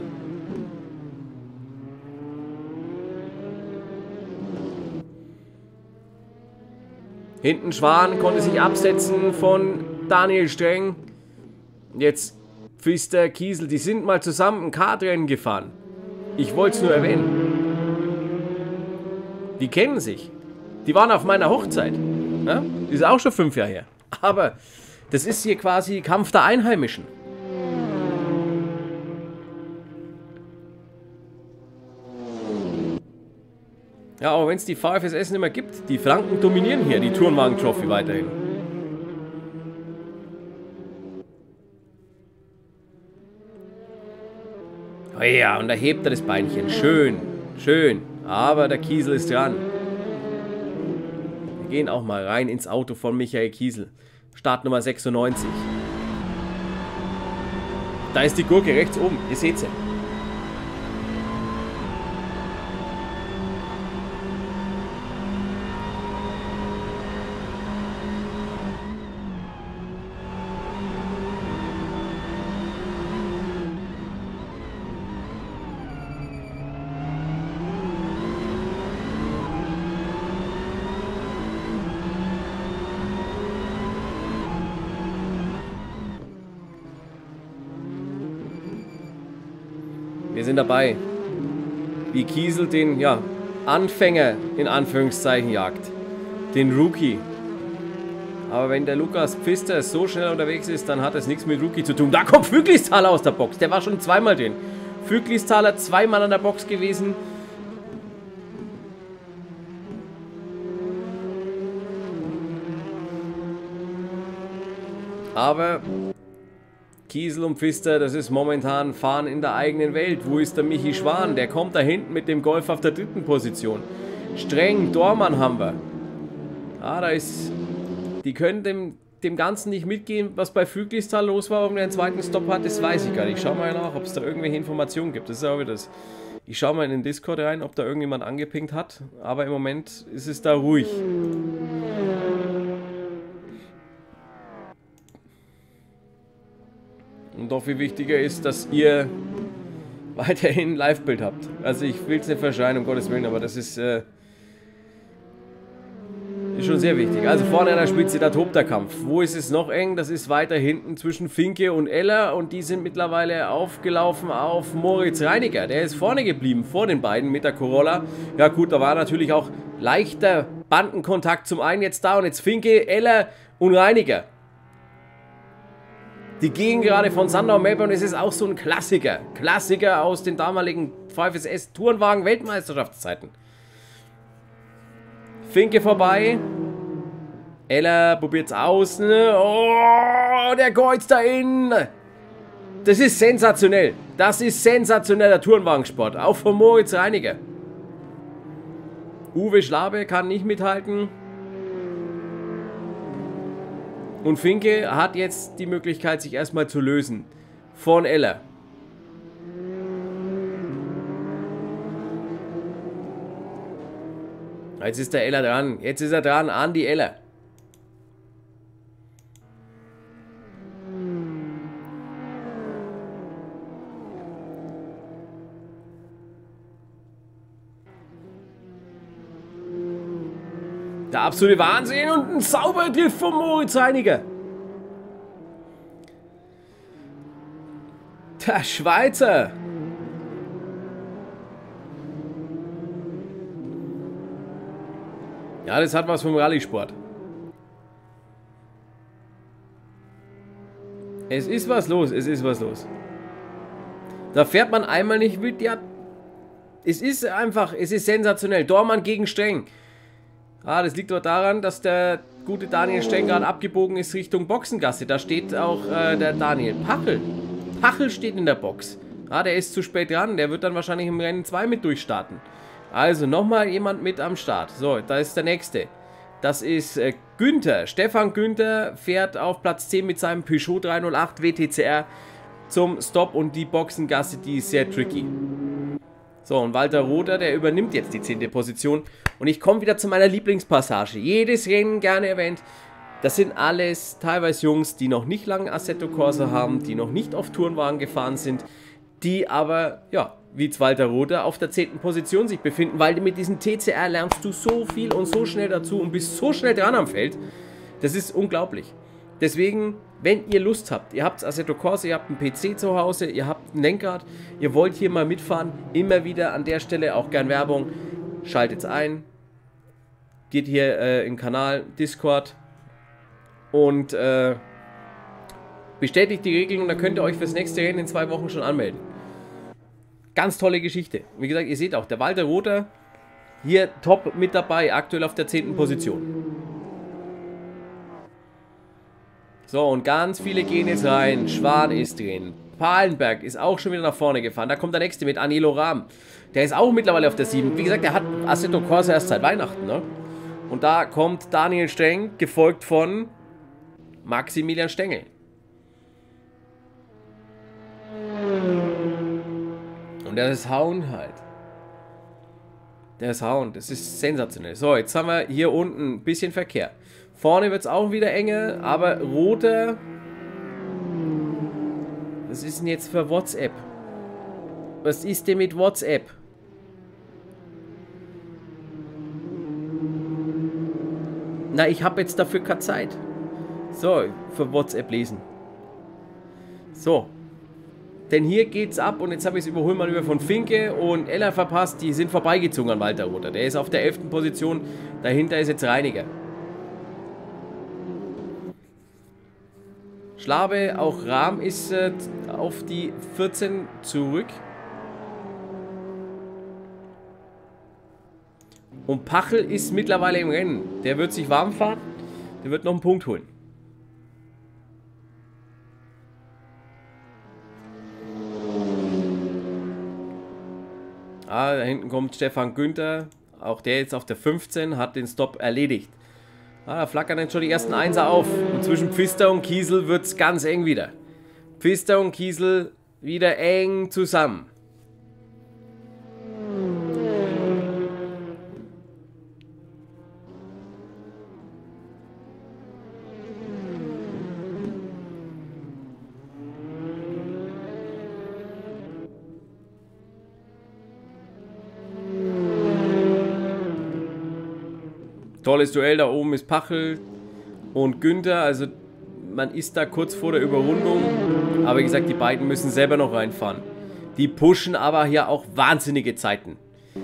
Hinten Schwan konnte sich absetzen von Daniel Streng. Jetzt Pfister, Kiesel, die sind mal zusammen ein Kartrennen gefahren. Ich wollte es nur erwähnen. Die kennen sich. Die waren auf meiner Hochzeit. Ja? Die ist auch schon fünf Jahre her. Aber das ist hier quasi Kampf der Einheimischen. Ja, auch wenn es die V F S S nicht mehr gibt, die Franken dominieren hier die Turnwagen-Trophy weiterhin. Oh ja, und da hebt er das Beinchen. Schön, schön. Aber der Kiesel ist dran. Wir gehen auch mal rein ins Auto von Michael Kiesel. Startnummer sechsundneunzig. Da ist die Gurke rechts oben. Ihr seht sie. Wir sind dabei, wie Kiesel den, ja, Anfänger in Anführungszeichen jagt. Den Rookie. Aber wenn der Lukas Pfister so schnell unterwegs ist, dann hat das nichts mit Rookie zu tun. Da kommt Füglisthaler aus der Box. Der war schon zweimal drin. Füglisthaler zweimal an der Box gewesen. Aber Kiesel und Pfister, das ist momentan Fahren in der eigenen Welt. Wo ist der Michi Schwan? Der kommt da hinten mit dem Golf auf der dritten Position. Streng, Dormann haben wir. Ah, da ist... Die können dem, dem Ganzen nicht mitgehen, was bei Füglisthal los war, warum der einen zweiten Stopp hat, das weiß ich gar nicht. Ich schau mal nach, ob es da irgendwelche Informationen gibt. Das ist auch wieder das. Ich schau mal in den Discord rein, ob da irgendjemand angepinkt hat. Aber im Moment ist es da ruhig. Und doch viel wichtiger ist, dass ihr weiterhin ein Live-Bild habt. Also ich will es nicht verschreien, um Gottes Willen, aber das ist, äh, ist schon sehr wichtig. Also vorne an der Spitze, da tobt der Kampf. Wo ist es noch eng? Das ist weiter hinten zwischen Finke und Eller und die sind mittlerweile aufgelaufen auf Moritz Reiniger. Der ist vorne geblieben, vor den beiden mit der Corolla. Ja gut, da war natürlich auch leichter Bandenkontakt zum einen jetzt da und jetzt Finke, Eller und Reiniger. Die gehen gerade von Sandow Melbourne. Es ist auch so ein Klassiker. Klassiker aus den damaligen V F S S Tourenwagen Weltmeisterschaftszeiten. Finke vorbei. Eller probiert's aus. Oh, der kreuzt da innen. Das ist sensationell. Das ist sensationeller Tourenwagensport. Auch von Moritz Reiniger. Uwe Schlabe kann nicht mithalten. Und Finke hat jetzt die Möglichkeit, sich erstmal zu lösen. Von Eller. Jetzt ist der Eller dran. Jetzt ist er dran an die Eller. Der absolute Wahnsinn und ein sauberer Griff von Moritz Reiniger. Der Schweizer. Ja, das hat was vom Rallye-Sport. Es ist was los, es ist was los. Da fährt man einmal nicht mit, ja. Es ist einfach, es ist sensationell. Dormann gegen Streng. Ah, das liegt doch daran, dass der gute Daniel Streng gerade abgebogen ist Richtung Boxengasse. Da steht auch äh, der Daniel Pachel. Pachel steht in der Box. Ah, der ist zu spät dran. Der wird dann wahrscheinlich im Rennen zwei mit durchstarten. Also nochmal jemand mit am Start. So, da ist der nächste. Das ist äh, Günther. Stefan Günther fährt auf Platz zehn mit seinem Peugeot dreihundertacht W T C R zum Stop und die Boxengasse, die ist sehr tricky. So, und Walter Rother, der übernimmt jetzt die zehnte Position. Und ich komme wieder zu meiner Lieblingspassage. Jedes Rennen gerne erwähnt. Das sind alles teilweise Jungs, die noch nicht lange Assetto Corsa haben, die noch nicht auf Tourenwagen gefahren sind, die aber, ja, wie Walter Rother auf der zehnten Position sich befinden, weil mit diesem T C R lernst du so viel und so schnell dazu und bist so schnell dran am Feld. Das ist unglaublich. Deswegen, wenn ihr Lust habt, ihr habt Assetto Corsa, ihr habt einen P C zu Hause, ihr habt ein Lenkrad, ihr wollt hier mal mitfahren, immer wieder an der Stelle auch gern Werbung, schaltet's ein, geht hier äh, im Kanal Discord und äh, bestätigt die Regeln und dann könnt ihr euch fürs nächste Rennen in zwei Wochen schon anmelden. Ganz tolle Geschichte. Wie gesagt, ihr seht auch, der Walter Rother hier top mit dabei, aktuell auf der zehnten Position. So, und ganz viele gehen jetzt rein. Schwan ist drin. Palenberg ist auch schon wieder nach vorne gefahren. Da kommt der nächste mit Anilo Rahm. Der ist auch mittlerweile auf der sieben. Wie gesagt, der hat Assetto Corsa erst seit Weihnachten, ne? Und da kommt Daniel Streng, gefolgt von Maximilian Stengel. Und der ist Hound halt. Der ist Hound. Das ist sensationell. So, jetzt haben wir hier unten ein bisschen Verkehr. Vorne wird es auch wieder enger, aber Rother. Was ist denn jetzt für WhatsApp? Was ist denn mit WhatsApp? Na, ich habe jetzt dafür keine Zeit. So, für WhatsApp lesen. So. Denn hier geht's ab und jetzt habe ich das Überholmanöver von Finke und Ella verpasst. Die sind vorbeigezogen an Walter Rother. Der ist auf der elften Position. Dahinter ist jetzt Reiniger. Schlabe, auch Rahm ist äh, auf die vierzehn zurück. Und Pachel ist mittlerweile im Rennen. Der wird sich warm fahren. Der wird noch einen Punkt holen. Ah, da hinten kommt Stefan Günther. Auch der jetzt auf der fünfzehn hat den Stop erledigt. Ah, da flackern jetzt schon die ersten Einser auf. Und zwischen Pfister und Kiesel wird es ganz eng wieder. Pfister und Kiesel wieder eng zusammen. Tolles Duell, da oben ist Pachel und Günther, also man ist da kurz vor der Überrundung, aber wie gesagt, die beiden müssen selber noch reinfahren. Die pushen aber hier auch wahnsinnige Zeiten.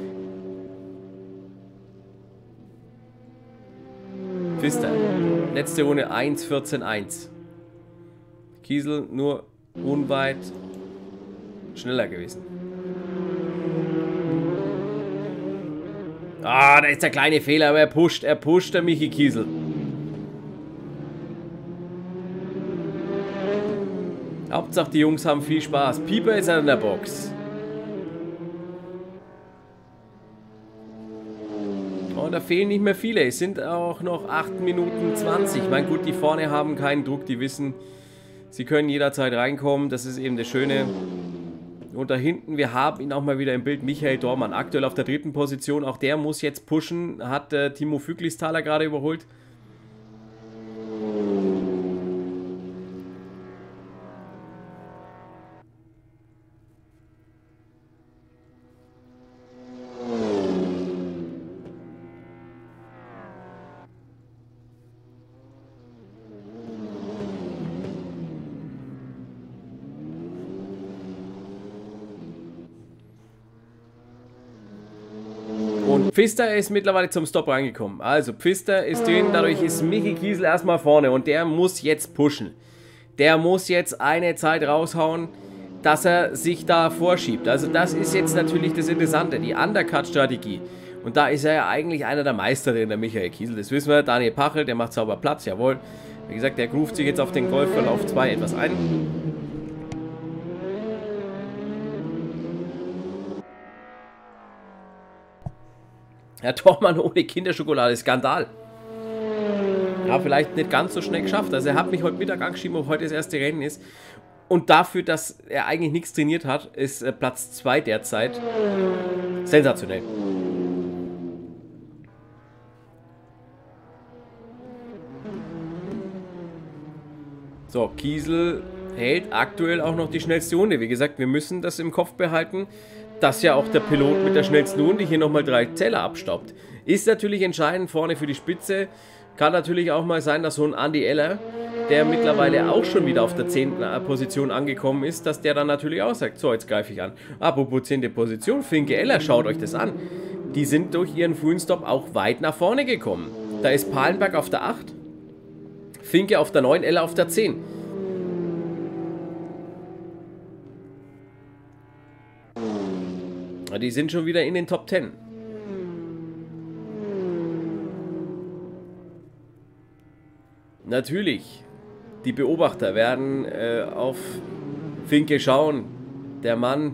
Pfister, letzte Runde eins vierzehn eins. Kiesel nur unweit schneller gewesen. Ah, da ist der kleine Fehler, aber er pusht, er pusht, der Michi Kiesel. Hauptsache die Jungs haben viel Spaß. Pieper ist an der Box. Und da fehlen nicht mehr viele. Es sind auch noch acht Minuten zwanzig. Ich meine, gut, die vorne haben keinen Druck, die wissen, sie können jederzeit reinkommen. Das ist eben das Schöne. Und da hinten, wir haben ihn auch mal wieder im Bild, Michael Dormann, aktuell auf der dritten Position. Auch der muss jetzt pushen, hat äh, Timo Füglisthaler gerade überholt. Und Pfister ist mittlerweile zum Stop reingekommen. Also Pfister ist drin, dadurch ist Michi Kiesel erstmal vorne und der muss jetzt pushen. Der muss jetzt eine Zeit raushauen, dass er sich da vorschiebt. Also das ist jetzt natürlich das Interessante, die Undercut-Strategie. Und da ist er ja eigentlich einer der Meister drin, der Michael Kiesel. Das wissen wir, Daniel Pachel, der macht sauber Platz, jawohl. Wie gesagt, der groovt sich jetzt auf den Golfverlauf zwei etwas ein. Herr Tormann ohne Kinderschokolade, Skandal. Ja, vielleicht nicht ganz so schnell geschafft. Also er hat mich heute Mittag angeschrieben, ob heute das erste Rennen ist. Und dafür, dass er eigentlich nichts trainiert hat, ist äh, Platz zwei derzeit sensationell. So, Kiesel hält aktuell auch noch die schnellste Runde. Wie gesagt, wir müssen das im Kopf behalten, dass ja auch der Pilot mit der schnellsten Runde hier nochmal drei Zeller abstaubt. Ist natürlich entscheidend vorne für die Spitze. Kann natürlich auch mal sein, dass so ein Andy Eller, der mittlerweile auch schon wieder auf der zehnten Position angekommen ist, dass der dann natürlich auch sagt, so, jetzt greife ich an. Apropos zehnte Position, Finke Eller, schaut euch das an. Die sind durch ihren frühen Stop auch weit nach vorne gekommen. Da ist Palenberg auf der acht, Finke auf der neun, Eller auf der zehn. Die sind schon wieder in den Top zehn. Natürlich, die Beobachter werden äh, auf Finke schauen. Der Mann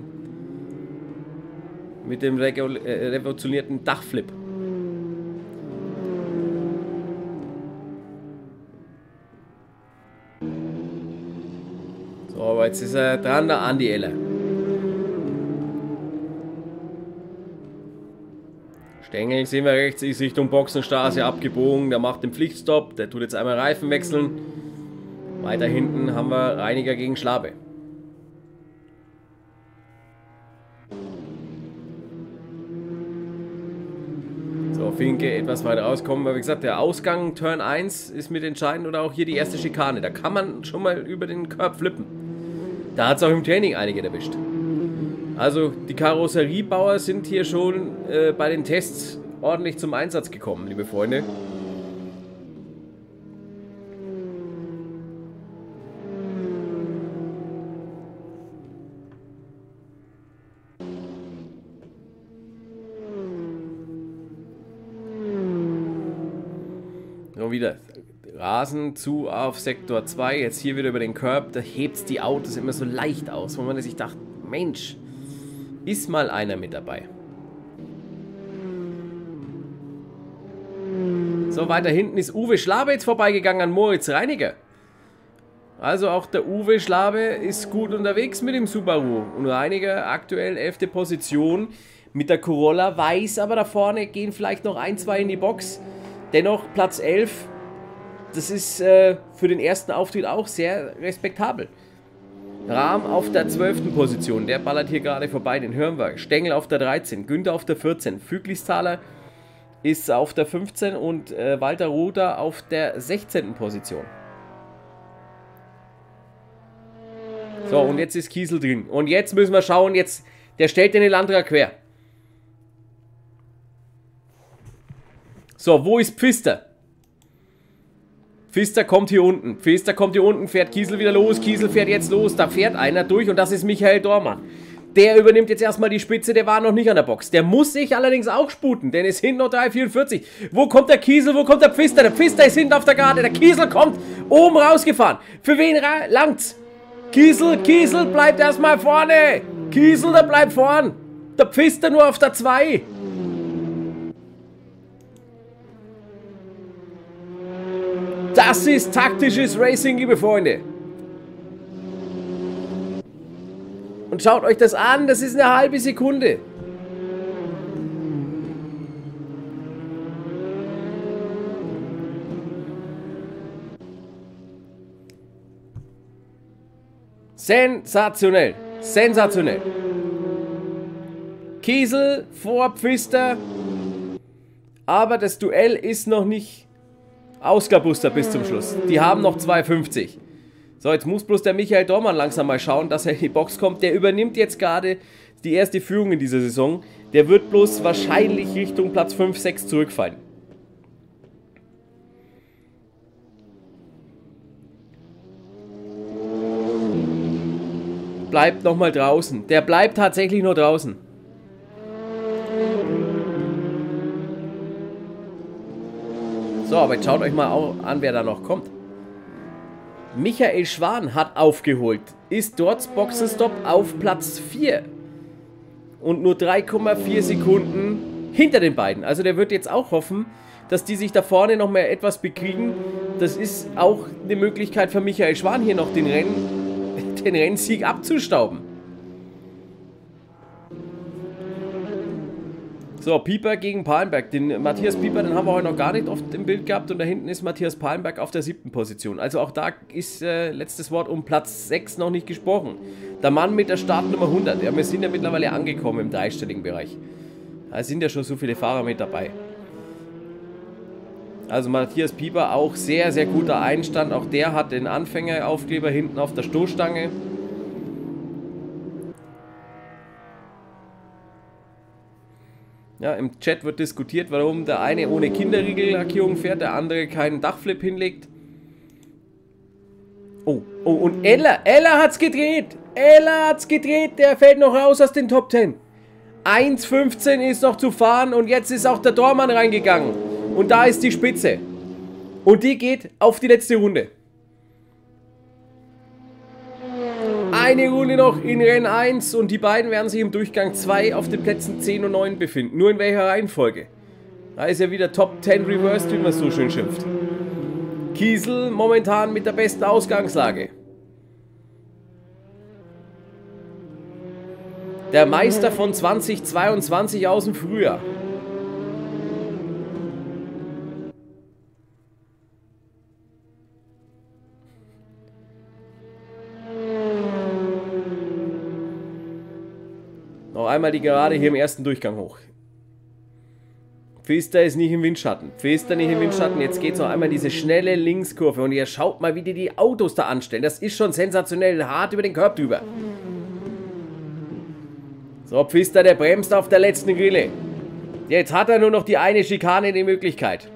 mit dem äh, revolutionierten Dachflip. So, aber jetzt ist er dran, der Andy Eller. Stengel sehen wir rechts, ist Richtung Boxenstraße abgebogen, der macht den Pflichtstopp, der tut jetzt einmal Reifen wechseln. Weiter hinten haben wir Reiniger gegen Schlabe. So, Finke etwas weiter rauskommen, weil wie gesagt, der Ausgang Turn eins ist mit entscheidend oder auch hier die erste Schikane. Da kann man schon mal über den Curb flippen. Da hat es auch im Training einige erwischt. Also die Karosseriebauer sind hier schon äh, bei den Tests ordentlich zum Einsatz gekommen, liebe Freunde. So, wieder Rasen zu auf Sektor zwei, jetzt hier wieder über den Curb, da hebt die Autos immer so leicht aus, wo man sich dachte, Mensch, ist mal einer mit dabei. So, weiter hinten ist Uwe Schlabe jetzt vorbeigegangen an Moritz Reiniger. Also auch der Uwe Schlabe ist gut unterwegs mit dem Subaru. Und Reiniger aktuell elfte Position mit der Corolla, weiß aber da vorne gehen vielleicht noch ein, zwei in die Box. Dennoch Platz elf, das ist äh, für den ersten Auftritt auch sehr respektabel. Rahm auf der zwölften Position, der ballert hier gerade vorbei, den hören wir. Stengel auf der dreizehn, Günther auf der vierzehn, Füglisthaler ist auf der fünfzehn und äh, Walter Ruther auf der sechzehnten Position. So, und jetzt ist Kiesel drin. Und jetzt müssen wir schauen, jetzt, der stellt den Elandra quer. So, wo ist Pfister? Pfister kommt hier unten. Pfister kommt hier unten, fährt Kiesel wieder los. Kiesel fährt jetzt los. Da fährt einer durch und das ist Michael Dormann. Der übernimmt jetzt erstmal die Spitze, der war noch nicht an der Box. Der muss sich allerdings auch sputen, denn es sind noch drei vierundvierzig. Wo kommt der Kiesel, wo kommt der Pfister? Der Pfister ist hinten auf der Garde, der Kiesel kommt oben rausgefahren. Für wen langt's? Kiesel, Kiesel bleibt erstmal vorne. Kiesel, der bleibt vorn. Der Pfister nur auf der zwei. Das ist taktisches Racing, liebe Freunde. Und schaut euch das an, das ist eine halbe Sekunde. Sensationell, sensationell. Kiesel vor Pfister, aber das Duell ist noch nicht ausgebuster bis zum Schluss. Die haben noch zwei fünfzig. So, jetzt muss bloß der Michael Dormann langsam mal schauen, dass er in die Box kommt. Der übernimmt jetzt gerade die erste Führung in dieser Saison. Der wird bloß wahrscheinlich Richtung Platz fünf, sechs zurückfallen. Bleibt nochmal draußen. Der bleibt tatsächlich nur draußen. So, aber jetzt schaut euch mal an, wer da noch kommt. Michael Schwan hat aufgeholt, ist dort Boxenstopp auf Platz vier. Und nur drei Komma vier Sekunden hinter den beiden. Also der wird jetzt auch hoffen, dass die sich da vorne noch mal etwas bekriegen, das ist auch eine Möglichkeit für Michael Schwan hier noch den Rennen, den Rennsieg abzustauben. So, Pieper gegen Pallenberg. Den Matthias Pieper, den haben wir heute noch gar nicht oft im Bild gehabt. Und da hinten ist Matthias Pallenberg auf der siebten Position. Also auch da ist äh, letztes Wort um Platz sechs noch nicht gesprochen. Der Mann mit der Startnummer hundert. Ja, wir sind ja mittlerweile angekommen im dreistelligen Bereich. Da sind ja schon so viele Fahrer mit dabei. Also Matthias Pieper auch sehr, sehr guter Einstand. Auch der hat den Anfängeraufkleber hinten auf der Stoßstange. Ja, im Chat wird diskutiert, warum der eine ohne Kinderriegellackierung fährt, der andere keinen Dachflip hinlegt. Oh, oh, und Ella, Ella hat's gedreht. Ella hat's gedreht, der fällt noch raus aus den Top zehn. eins fünfzehn ist noch zu fahren und jetzt ist auch der Dormann reingegangen. Und da ist die Spitze. Und die geht auf die letzte Runde. Eine Runde noch in Rennen eins und die beiden werden sich im Durchgang zwei auf den Plätzen zehn und neun befinden. Nur in welcher Reihenfolge? Da ist ja wieder Top zehn Reversed, wie man es so schön schimpft. Kiesel momentan mit der besten Ausgangslage. Der Meister von zweitausendzweiundzwanzig aus dem Frühjahr. Noch einmal die Gerade hier im ersten Durchgang hoch. Pfister ist nicht im Windschatten. Pfister nicht im Windschatten. Jetzt geht es noch einmal diese schnelle Linkskurve. Und ihr schaut mal, wie die die Autos da anstellen. Das ist schon sensationell. Hart über den Körb drüber. So, Pfister, der bremst auf der letzten Grille. Jetzt hat er nur noch die eine Schikane die Möglichkeit.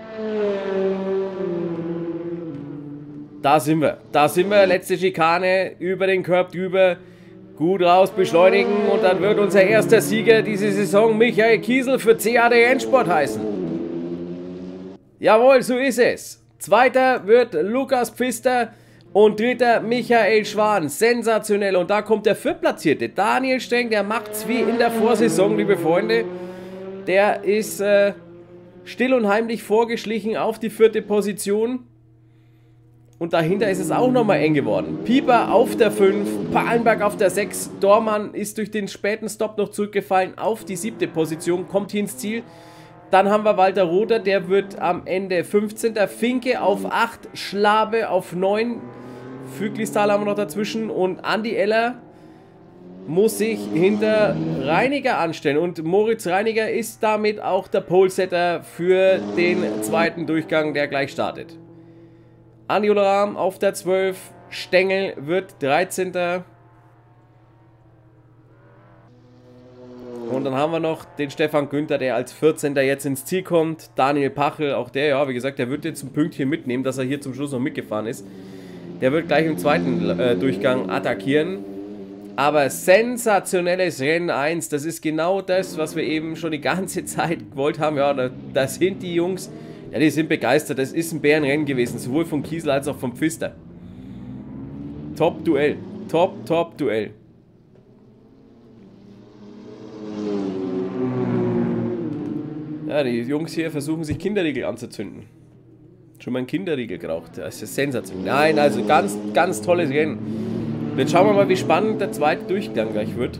Da sind wir. Da sind wir. Letzte Schikane über den Körb drüber. Gut raus, beschleunigen und dann wird unser erster Sieger diese Saison Michael Kiesel für C A D Rennsport heißen. Jawohl, so ist es. Zweiter wird Lukas Pfister und dritter Michael Schwan. Sensationell. Und da kommt der Viertplatzierte, Daniel Streng, der macht's wie in der Vorsaison, liebe Freunde. Der ist äh, still und heimlich vorgeschlichen auf die vierte Position. Und dahinter ist es auch nochmal eng geworden. Pieper auf der fünf, Pallenberg auf der sechs, Dormann ist durch den späten Stopp noch zurückgefallen auf die siebte Position, kommt hier ins Ziel. Dann haben wir Walter Rother, der wird am Ende fünfzehnter Finke auf acht, Schlabe auf neun, Füglistal haben wir noch dazwischen und Andi Eller muss sich hinter Reiniger anstellen. Und Moritz Reiniger ist damit auch der Polesetter für den zweiten Durchgang, der gleich startet. Andi Olaram auf der zwölf, Stengel wird dreizehnter Und dann haben wir noch den Stefan Günther, der als vierzehnter jetzt ins Ziel kommt. Daniel Pachel, auch der, ja, wie gesagt, der wird jetzt ein Pünktchen mitnehmen, dass er hier zum Schluss noch mitgefahren ist. Der wird gleich im zweiten äh, Durchgang attackieren. Aber sensationelles Rennen eins, das ist genau das, was wir eben schon die ganze Zeit gewollt haben. Ja, da, da sind die Jungs... Ja, die sind begeistert. Das ist ein Bärenrennen gewesen, sowohl von Kiesel als auch vom Pfister. Top-Duell. Top, Top-Duell. Ja, die Jungs hier versuchen sich Kinderriegel anzuzünden. Schon mal ein Kinderriegel geraucht. Das ist sensationell. Nein, also ganz, ganz tolles Rennen. Jetzt schauen wir mal, wie spannend der zweite Durchgang gleich wird.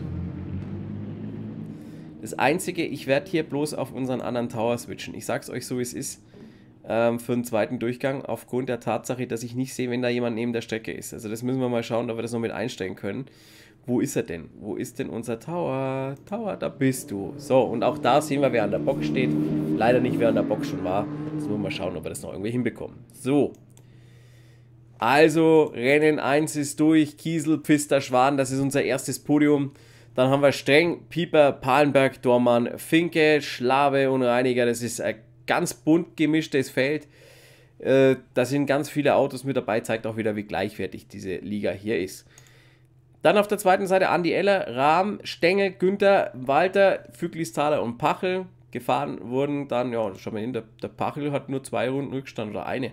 Das Einzige, ich werde hier bloß auf unseren anderen Tower switchen. Ich sag's euch so, wie es ist. Für den zweiten Durchgang, aufgrund der Tatsache, dass ich nicht sehe, wenn da jemand neben der Strecke ist. Also das müssen wir mal schauen, ob wir das noch mit einstellen können. Wo ist er denn? Wo ist denn unser Tower? Tower, da bist du. So, und auch da sehen wir, wer an der Box steht. Leider nicht, wer an der Box schon war. Jetzt müssen wir mal schauen, ob wir das noch irgendwie hinbekommen. So. Also, Rennen eins ist durch. Kiesel, Pfister, Schwan, das ist unser erstes Podium. Dann haben wir Streng, Pieper, Pallenberg, Dormann, Finke, Schlabe und Reiniger. Das ist ein ganz bunt gemischtes Feld. Äh, da sind ganz viele Autos mit dabei, zeigt auch wieder, wie gleichwertig diese Liga hier ist. Dann auf der zweiten Seite Andi Eller, Rahm, Stengel, Günther, Walter, Füglisthaler und Pachel. Gefahren wurden dann, ja, schau mal hin, der, der Pachel hat nur zwei Runden Rückstand oder eine.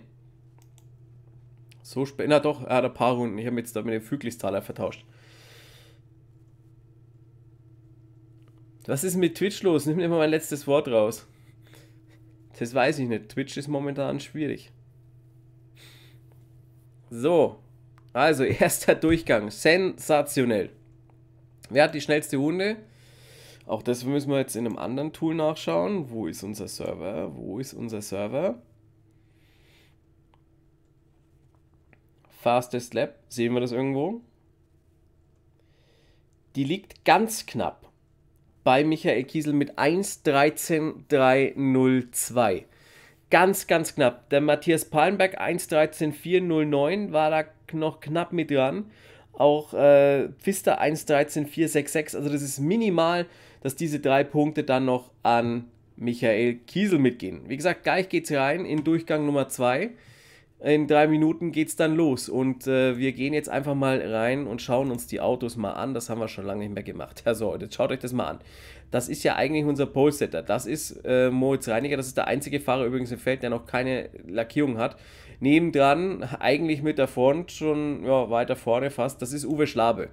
So spät, na doch, er hat ein paar Runden. Ich habe jetzt da mit dem Füglisthaler vertauscht. Was ist mit Twitch los? Nimm mir mal mein letztes Wort raus. Das weiß ich nicht. Twitch ist momentan schwierig. So, also erster Durchgang. Sensationell. Wer hat die schnellste Runde? Auch das müssen wir jetzt in einem anderen Tool nachschauen. Wo ist unser Server? Wo ist unser Server? Fastest Lap. Sehen wir das irgendwo? Die liegt ganz knapp bei Michael Kiesel mit eins dreizehn dreihundertzei. Ganz, ganz knapp. Der Matthias Pallenberg eins dreizehn vierhundertneun war da noch knapp mit dran. Auch äh, Pfister eins dreizehn vierhundertsechsundsechzig. Also das ist minimal, dass diese drei Punkte dann noch an Michael Kiesel mitgehen. Wie gesagt, gleich geht es rein in Durchgang Nummer zwei. In drei Minuten geht es dann los. Und äh, wir gehen jetzt einfach mal rein und schauen uns die Autos mal an. Das haben wir schon lange nicht mehr gemacht. Ja, so, jetzt schaut euch das mal an. Das ist ja eigentlich unser Pole-Setter. Das ist äh, Moritz Reiniger. Das ist der einzige Fahrer übrigens im Feld, der noch keine Lackierung hat. Nebendran, eigentlich mit der Front schon ja, weiter vorne fast, das ist Uwe Schlabe.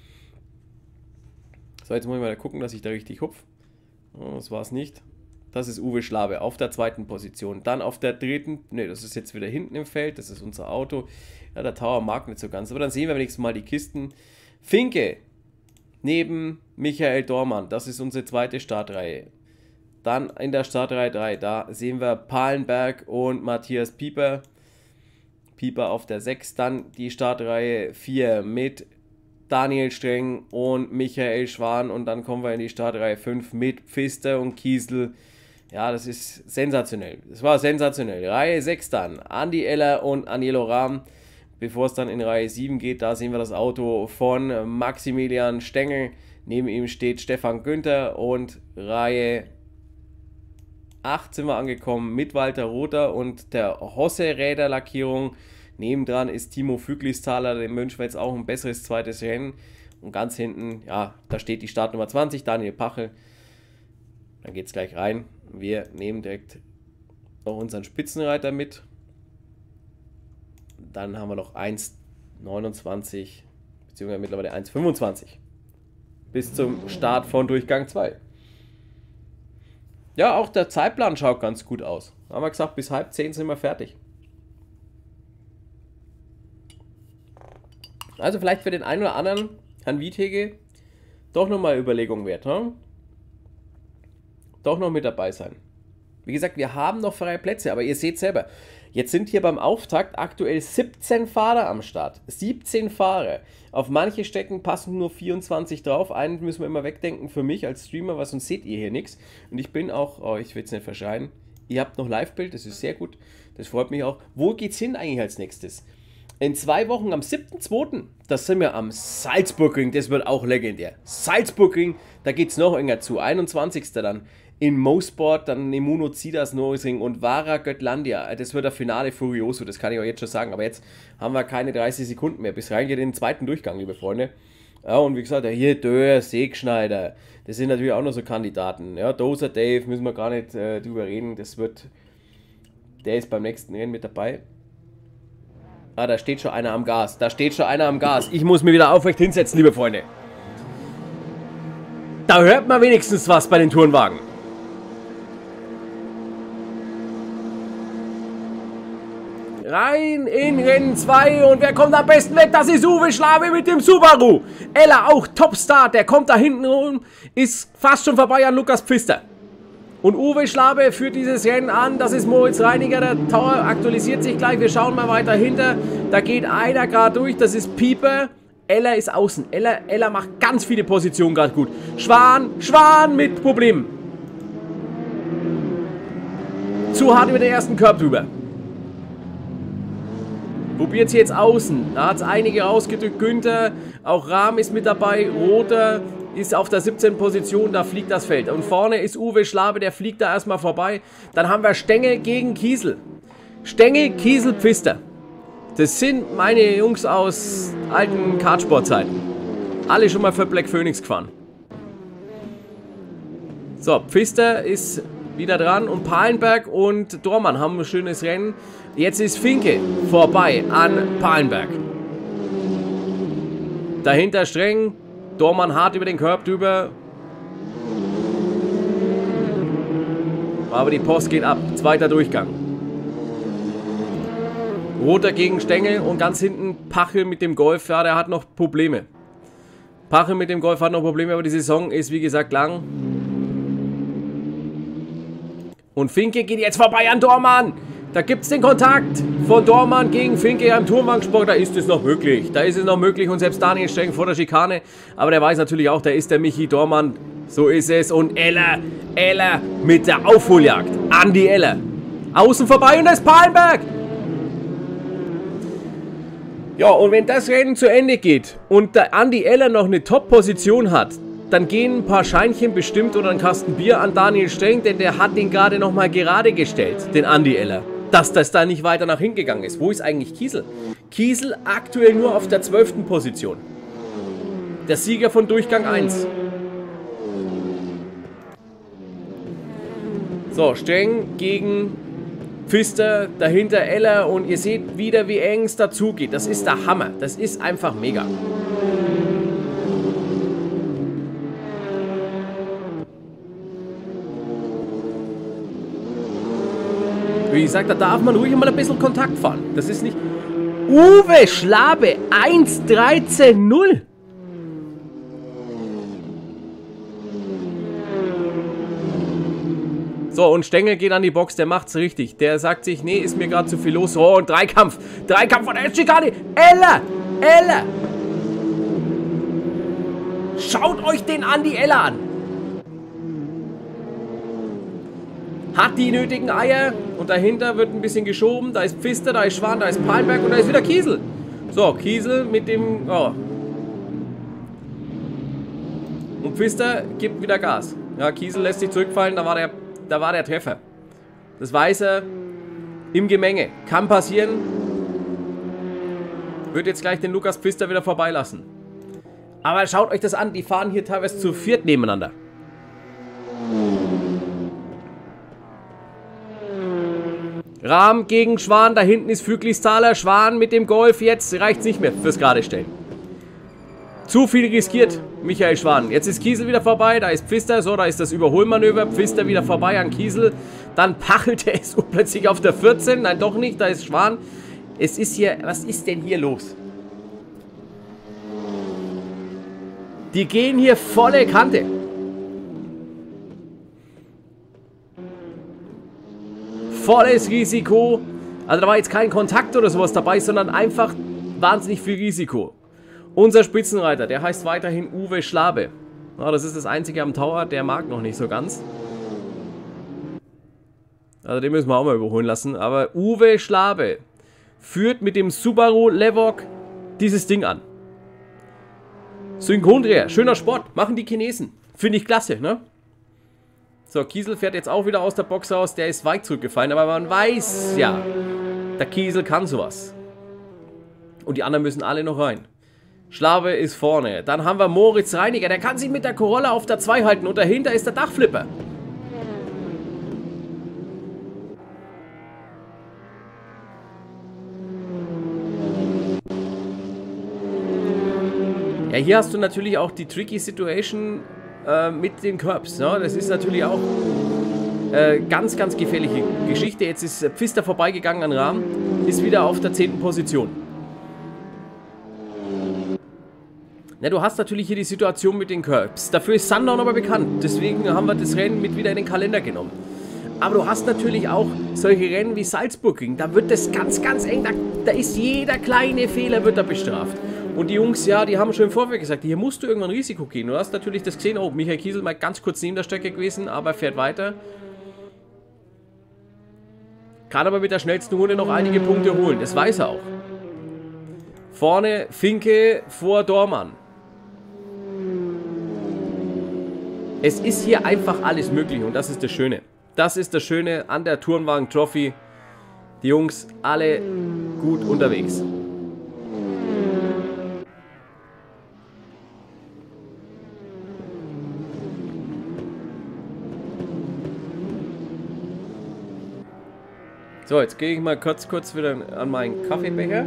So, jetzt muss ich mal gucken, dass ich da richtig hupf. Oh, das war es nicht. Das ist Uwe Schlabe auf der zweiten Position. Dann auf der dritten, ne, das ist jetzt wieder hinten im Feld, das ist unser Auto. Ja, der Tower mag nicht so ganz, aber dann sehen wir wenigstens mal die Kisten. Finke neben Michael Dormann, das ist unsere zweite Startreihe. Dann in der Startreihe drei, da sehen wir Pallenberg und Matthias Pieper. Pieper auf der sechs, dann die Startreihe vier mit Daniel Streng und Michael Schwan und dann kommen wir in die Startreihe fünf mit Pfister und Kiesel. Ja, das ist sensationell. Das war sensationell. Reihe sechs dann, Andi Eller und Anielo Rahm. Bevor es dann in Reihe sieben geht, da sehen wir das Auto von Maximilian Stengel. Neben ihm steht Stefan Günther und Reihe acht sind wir angekommen mit Walter Rother und der Hosse-Räder-Lackierung. Nebendran ist Timo Füglisthaler, dem wünschen wir jetzt auch ein besseres zweites Rennen. Und ganz hinten, ja, da steht die Startnummer zwanzig, Daniel Pachel. Dann geht es gleich rein. Wir nehmen direkt noch unseren Spitzenreiter mit. Dann haben wir noch eins neunundzwanzig, beziehungsweise mittlerweile eins fünfundzwanzig. Bis zum Start von Durchgang zwei. Ja, auch der Zeitplan schaut ganz gut aus. Haben wir gesagt, bis halb zehn sind wir fertig. Also vielleicht für den einen oder anderen, Herrn Wiethege, doch nochmal Überlegung wert. Hm? Doch noch mit dabei sein. Wie gesagt, wir haben noch freie Plätze, aber ihr seht selber, jetzt sind hier beim Auftakt aktuell siebzehn Fahrer am Start. siebzehn Fahrer. Auf manche Strecken passen nur vierundzwanzig drauf. Einen müssen wir immer wegdenken für mich als Streamer, weil sonst seht ihr hier nichts. Und ich bin auch, oh, ich will es nicht verschreien, ihr habt noch Live-Bild, das ist sehr gut. Das freut mich auch. Wo geht's hin eigentlich als nächstes? In zwei Wochen am siebten zweiten das sind wir am Salzburgring, das wird auch legendär. Salzburgring, da geht es noch enger zu. einundzwanzigsten dann in Mosport, dann Nemuno Zidas Norrisring und Vara Göttlandia. Das wird der Finale Furioso, das kann ich euch jetzt schon sagen. Aber jetzt haben wir keine dreißig Sekunden mehr, bis reingeht in den zweiten Durchgang, liebe Freunde. Ja, und wie gesagt, hier Dörr, Segschneider, das sind natürlich auch noch so Kandidaten. Ja, Dozer Dave, müssen wir gar nicht äh, drüber reden, das wird, der ist beim nächsten Rennen mit dabei. Ah, da steht schon einer am Gas. Da steht schon einer am Gas. Ich muss mir wieder aufrecht hinsetzen, liebe Freunde. Da hört man wenigstens was bei den Tourenwagen. Rein in Rennen zwei und wer kommt am besten weg? Das ist Uwe Schlabe mit dem Subaru. Ella auch Topstart. Der kommt da hinten rum. Ist fast schon vorbei an Lukas Pfister. Und Uwe Schlabe führt dieses Rennen an, das ist Moritz Reiniger, der Tower aktualisiert sich gleich, wir schauen mal weiter hinter, da geht einer gerade durch, das ist Pieper, Eller ist außen, Eller, Eller macht ganz viele Positionen gerade gut, Schwan, Schwan mit Problemen, zu hart über den ersten Curb drüber, probiert es jetzt außen, da hat es einige rausgedrückt, Günther, auch Rahm ist mit dabei, Rother, ist auf der siebzehnten Position, da fliegt das Feld. Und vorne ist Uwe Schlabe, der fliegt da erstmal vorbei. Dann haben wir Stengel gegen Kiesel. Stengel, Kiesel, Pfister. Das sind meine Jungs aus alten Kartsportzeiten. Alle schon mal für Black Phoenix gefahren. So, Pfister ist wieder dran und Pallenberg und Dormann haben ein schönes Rennen. Jetzt ist Finke vorbei an Pallenberg. Dahinter Streng. Dormann hart über den Curb drüber. Aber die Post geht ab. Zweiter Durchgang. Roter gegen Stengel und ganz hinten Pachel mit dem Golf. Ja, der hat noch Probleme. Pachel mit dem Golf hat noch Probleme, aber die Saison ist wie gesagt lang. Und Finke geht jetzt vorbei an Dormann. Da gibt es den Kontakt von Dormann gegen Finke am Turmwagensport. Da ist es noch möglich. Da ist es noch möglich. Und selbst Daniel Streng vor der Schikane. Aber der weiß natürlich auch, da ist der Michi Dormann. So ist es. Und Eller, Eller mit der Aufholjagd. Andi Eller. Außen vorbei und da ist Palmberg. Ja, und wenn das Rennen zu Ende geht und der Andi Eller noch eine Top-Position hat, dann gehen ein paar Scheinchen bestimmt oder ein Kasten Bier an Daniel Streng, denn der hat den gerade nochmal gerade gestellt, den Andi Eller. Dass das da nicht weiter nach hinten gegangen ist. Wo ist eigentlich Kiesel? Kiesel aktuell nur auf der zwölften Position. Der Sieger von Durchgang eins. So, Streng gegen Pfister, dahinter Eller und ihr seht wieder, wie eng es dazugeht. Das ist der Hammer. Das ist einfach mega. Wie gesagt, da darf man ruhig mal ein bisschen Kontakt fahren. Das ist nicht... Uwe Schlabe, eins dreizehn null. So, und Stengel geht an die Box, der macht's richtig. Der sagt sich, nee, ist mir gerade zu viel los. Oh, und Dreikampf. Dreikampf von der Schikane. Eller, Eller. Schaut euch den Andi Eller an. Hat die nötigen Eier und dahinter wird ein bisschen geschoben. Da ist Pfister, da ist Schwan, da ist Palmberg und da ist wieder Kiesel. So, Kiesel mit dem... Oh. Und Pfister gibt wieder Gas. Ja, Kiesel lässt sich zurückfallen, da war der, da war der Treffer. Das weiß er im Gemenge. Kann passieren. Wird jetzt gleich den Lukas Pfister wieder vorbeilassen. Aber schaut euch das an, die fahren hier teilweise zu viert nebeneinander. Rahm gegen Schwan, da hinten ist Füglisthaler, Schwan mit dem Golf, jetzt reicht es nicht mehr fürs Geradestellen. Zu viel riskiert, Michael Schwan. Jetzt ist Kiesel wieder vorbei, da ist Pfister, so, da ist das Überholmanöver, Pfister wieder vorbei an Kiesel. Dann Pachel, der ist so plötzlich auf der vierzehn, nein doch nicht, da ist Schwan. Es ist hier, was ist denn hier los? Die gehen hier volle Kante. Volles Risiko. Also da war jetzt kein Kontakt oder sowas dabei, sondern einfach wahnsinnig viel Risiko. Unser Spitzenreiter, der heißt weiterhin Uwe Schlabe. Ja, das ist das Einzige am Tower, der mag noch nicht so ganz. Also den müssen wir auch mal überholen lassen. Aber Uwe Schlabe führt mit dem Subaru Levok dieses Ding an. Synchrondreher, schöner Sport, machen die Chinesen. Finde ich klasse, ne? So, Kiesel fährt jetzt auch wieder aus der Box raus. Der ist weit zurückgefallen, aber man weiß ja, der Kiesel kann sowas. Und die anderen müssen alle noch rein. Schlabe ist vorne. Dann haben wir Moritz Reiniger. Der kann sich mit der Corolla auf der zwei halten. Und dahinter ist der Dachflipper. Ja, hier hast du natürlich auch die tricky Situation äh, mit den Curbs. Ne? Das ist natürlich auch äh, ganz, ganz gefährliche Geschichte. Jetzt ist Pfister vorbeigegangen an Rahm. Ist wieder auf der zehnten Position. Na, du hast natürlich hier die Situation mit den Curbs. Dafür ist Sundown aber bekannt. Deswegen haben wir das Rennen mit wieder in den Kalender genommen. Aber du hast natürlich auch solche Rennen wie Salzburg. Da wird das ganz, ganz eng. Da, da ist jeder kleine Fehler wird da bestraft. Und die Jungs, ja, die haben schon im Vorfeld gesagt, hier musst du irgendwann Risiko gehen. Du hast natürlich das gesehen. Oh, Michael Kiesel mal ganz kurz neben der Strecke gewesen, aber fährt weiter. Kann aber mit der schnellsten Runde noch einige Punkte holen. Das weiß er auch. Vorne Finke vor Dormann. Es ist hier einfach alles möglich und das ist das Schöne. Das ist das Schöne an der Turnwagen Trophy. Die Jungs alle gut unterwegs. So, jetzt gehe ich mal kurz, kurz wieder an meinen Kaffeebecher.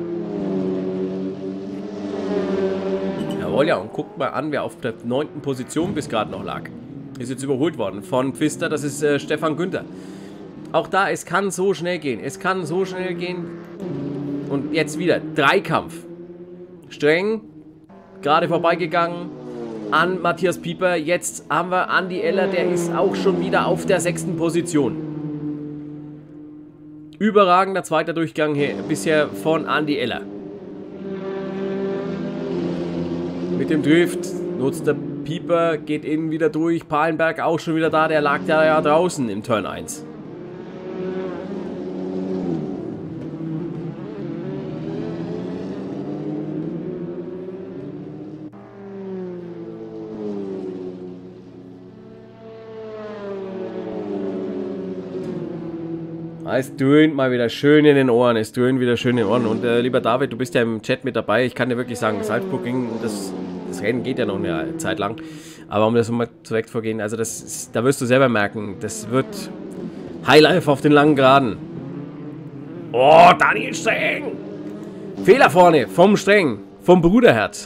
Jawohl, ja, und guckt mal an, wer auf der neunten Position bis gerade noch lag. Ist jetzt überholt worden von Pfister, das ist äh, Stefan Günther. Auch da, es kann so schnell gehen. Es kann so schnell gehen. Und jetzt wieder Dreikampf. Streng, gerade vorbeigegangen an Matthias Pieper. Jetzt haben wir Andi Eller, der ist auch schon wieder auf der sechsten Position. Überragender zweiter Durchgang hier bisher von Andi Eller. Mit dem Drift nutzt der Pieper, geht innen wieder durch. Palenberg auch schon wieder da, der lag da ja draußen im Turn eins. Es dröhnt mal wieder schön in den Ohren, es dröhnt wieder schön in den Ohren. Und äh, lieber David, du bist ja im Chat mit dabei. Ich kann dir wirklich sagen, Salzburg ging, das, das Rennen geht ja noch eine Zeit lang. Aber um das mal direkt vorgehen, also das ist, da wirst du selber merken, das wird Highlife auf den langen Geraden. Oh, Daniel Streng! Fehler vorne, vom Streng, vom Bruderherz.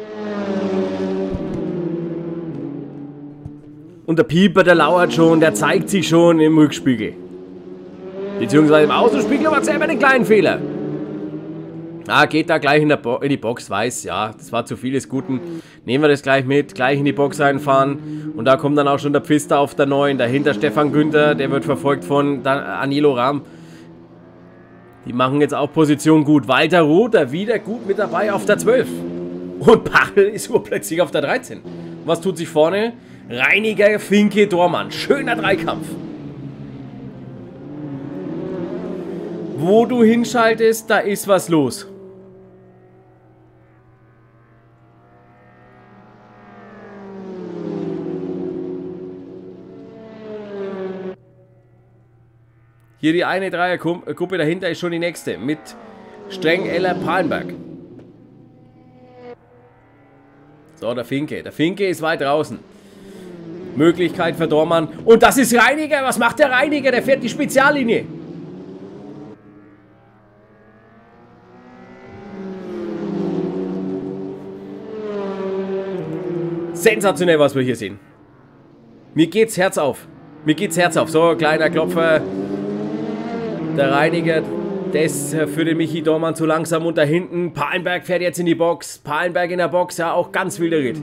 Und der Pieper, der lauert schon, der zeigt sich schon im Rückspiegel. Beziehungsweise im Außenspiegel macht selber den kleinen Fehler. Ah, geht da gleich in, der Bo in die Box, weiß, ja, das war zu viel des Guten. Nehmen wir das gleich mit, gleich in die Box reinfahren. Und da kommt dann auch schon der Pfister auf der neun. Dahinter Stefan Günther, der wird verfolgt von Danilo Rahm. Die machen jetzt auch Position gut. Walter Rother wieder gut mit dabei auf der zwölf. Und Pachel ist urplötzlich auf der dreizehn. Was tut sich vorne? Reiniger, Finke, Dormann. Schöner Dreikampf. Wo du hinschaltest, da ist was los. Hier die eine Dreiergruppe, dahinter ist schon die nächste. Mit Streng, Eller, Palenberg. So, der Finke. Der Finke ist weit draußen. Möglichkeit für Dormann. Und das ist Reiniger. Was macht der Reiniger? Der fährt die Speziallinie. Sensationell, was wir hier sehen. Mir geht's Herz auf. Mir geht's Herz auf. So, kleiner Klopfer. Der Reiniger, der ist für den Michi Dormann zu langsam. Und da hinten, Palenberg fährt jetzt in die Box. Palenberg in der Box, ja, auch ganz wilder Ritt.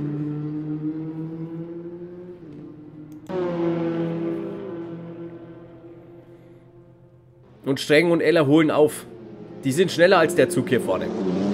Und Streng und Eller holen auf. Die sind schneller als der Zug hier vorne.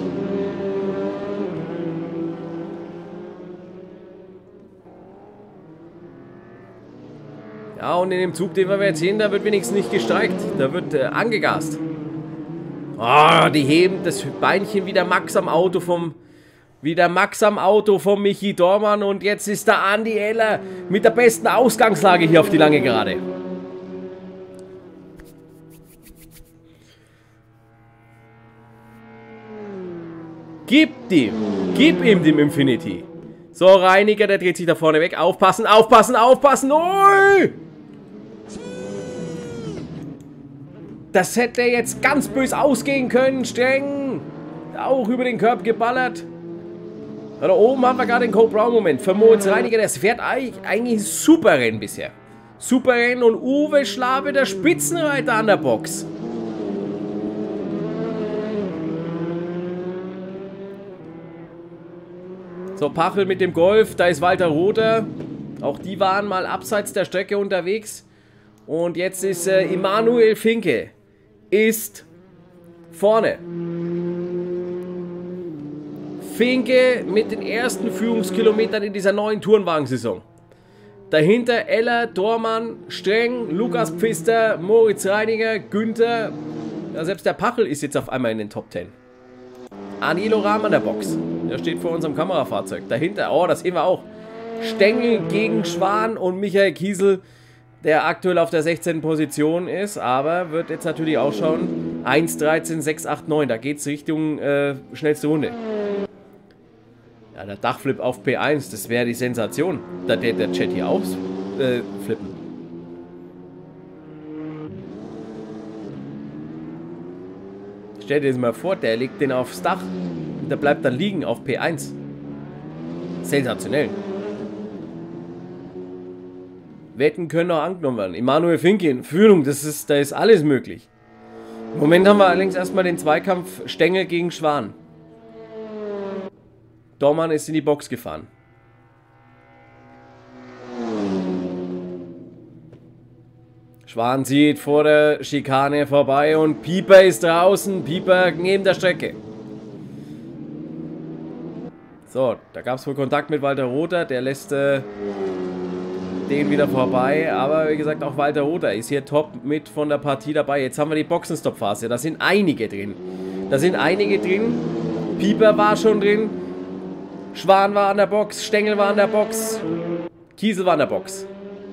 Ja, und in dem Zug, den wir jetzt sehen, da wird wenigstens nicht gestreikt. Da wird äh, angegast. Ah, oh, die heben das Beinchen wieder Max am Auto vom... Wieder Max am Auto vom Michi Dormann. Und jetzt ist der Andi Eller mit der besten Ausgangslage hier auf die lange Gerade. Gib ihm. Gib ihm dem Infinity. So, Reiniger, der dreht sich da vorne weg. Aufpassen, aufpassen, aufpassen. Ui! Das hätte jetzt ganz böse ausgehen können. Streng. Auch über den Körper geballert. Da oben haben wir gerade den Cole Brown-Moment. Für Moritz Reiniger, das fährt eigentlich, eigentlich super Rennen bisher. Super Rennen und Uwe Schlabe, der Spitzenreiter an der Box. So, Pachel mit dem Golf, da ist Walter Rother. Auch die waren mal abseits der Strecke unterwegs. Und jetzt ist äh, Emanuel Finke ist vorne. Finke mit den ersten Führungskilometern in dieser neuen Tourenwagensaison. Dahinter Eller, Dormann, Streng, Lukas Pfister, Moritz Reiniger, Günther. Ja, selbst der Pachel ist jetzt auf einmal in den Top zehn. Danilo Rahm an der Box. Der steht vor unserem Kamerafahrzeug. Dahinter, oh, das sehen wir auch. Stengel gegen Schwan und Michael Kiesel, der aktuell auf der sechzehnten Position ist, aber wird jetzt natürlich auch schauen. eins dreizehn sechs acht neun, da geht es Richtung äh, schnellste Runde. Ja, der Dachflip auf P eins, das wäre die Sensation. Da der, der Chat hier auch äh, flippen. Stell dir das mal vor, der legt den aufs Dach und der bleibt dann liegen auf P eins. Sensationell. Wetten können auch angenommen werden. Emanuel Finke in Führung, das ist, da ist alles möglich. Im Moment haben wir allerdings erstmal den Zweikampf Stengel gegen Schwan. Dormann ist in die Box gefahren. Schwan zieht vor der Schikane vorbei und Pieper ist draußen. Pieper neben der Strecke. So, da gab es wohl Kontakt mit Walter Rother. Der lässt äh, den wieder vorbei. Aber wie gesagt, auch Walter Rother ist hier top mit von der Partie dabei. Jetzt haben wir die Boxenstopp-Phase. Da sind einige drin. Da sind einige drin. Pieper war schon drin. Schwan war an der Box. Stengel war an der Box. Kiesel war an der Box.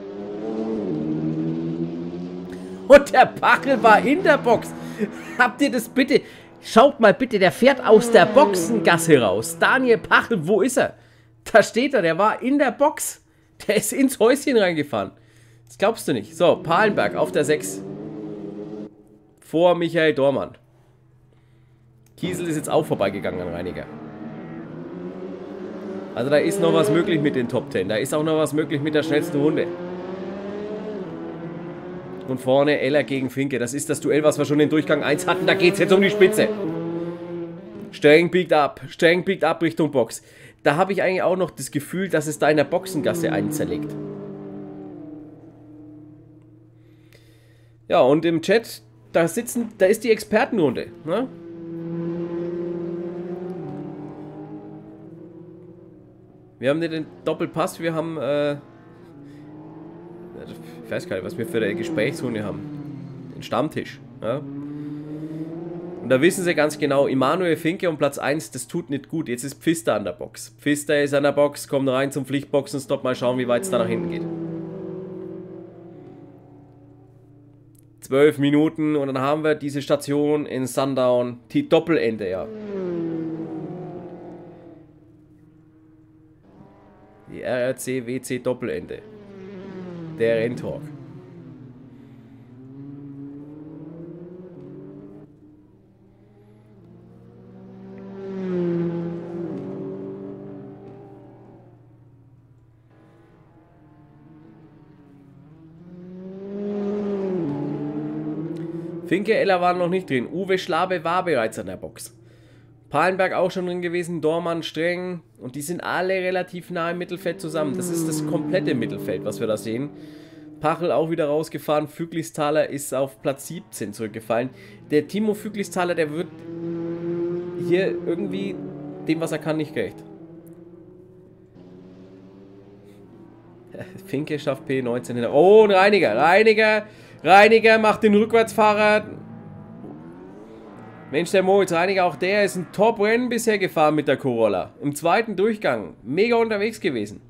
Und der Pachel war in der Box. Habt ihr das bitte... Schaut mal bitte, der fährt aus der Boxengasse raus. Daniel Pachel, wo ist er? Da steht er, der war in der Box. Der ist ins Häuschen reingefahren. Das glaubst du nicht. So, Palenberg auf der sechs. Vor Michael Dormann. Kiesel ist jetzt auch vorbeigegangen an Reiniger. Also da ist noch was möglich mit den Top zehn. Da ist auch noch was möglich mit der schnellsten Runde. Und vorne Eller gegen Finke. Das ist das Duell, was wir schon in Durchgang eins hatten. Da geht es jetzt um die Spitze. Streng biegt ab. Streng biegt ab Richtung Box. Da habe ich eigentlich auch noch das Gefühl, dass es da in der Boxengasse einen zerlegt. Ja, und im Chat, da sitzen, da ist die Expertenrunde. Ne? Wir haben den Doppelpass, wir haben... Äh, Ich weiß gar nicht, was wir für eine Gesprächsrunde haben. Den Stammtisch. Ja? Und da wissen sie ganz genau, Immanuel Finke um Platz eins, das tut nicht gut. Jetzt ist Pfister an der Box. Pfister ist an der Box, kommt rein zum Pflichtboxenstopp. Mal schauen, wie weit es da nach hinten geht. Zwölf Minuten und dann haben wir diese Station in Sundown. Die Doppelende, ja. Die R R C W C Doppelende. Der Renntalk. Finke, Eller waren noch nicht drin. Uwe Schlabe war bereits an der Box. Palenberg auch schon drin gewesen, Dormann, Streng. Und die sind alle relativ nah im Mittelfeld zusammen. Das ist das komplette Mittelfeld, was wir da sehen. Pachel auch wieder rausgefahren. Füglisthaler ist auf Platz siebzehn zurückgefallen. Der Timo Füglisthaler, der wird hier irgendwie dem, was er kann, nicht gerecht. Finke schafft P neunzehn. Oh, und Reiniger. Reiniger. Reiniger macht den Rückwärtsfahrer. Mensch, der Moritz Reiniger, auch der ist ein Top-Rennen bisher gefahren mit der Corolla. Im zweiten Durchgang. Mega unterwegs gewesen.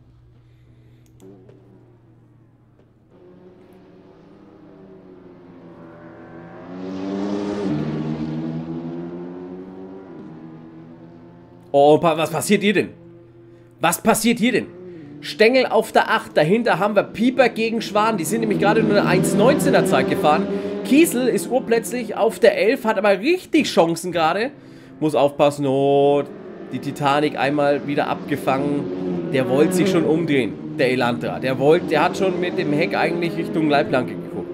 Oh, was passiert hier denn? Was passiert hier denn? Stengel auf der acht. Dahinter haben wir Pieper gegen Schwan. Die sind nämlich gerade nur eine eins neunzehner Zeit gefahren. Kiesel ist urplötzlich auf der elf, hat aber richtig Chancen gerade. Muss aufpassen. Oh, die Titanic einmal wieder abgefangen. Der wollte sich schon umdrehen, der Elantra. Der, wollte, der hat schon mit dem Heck eigentlich Richtung Leitplanke geguckt.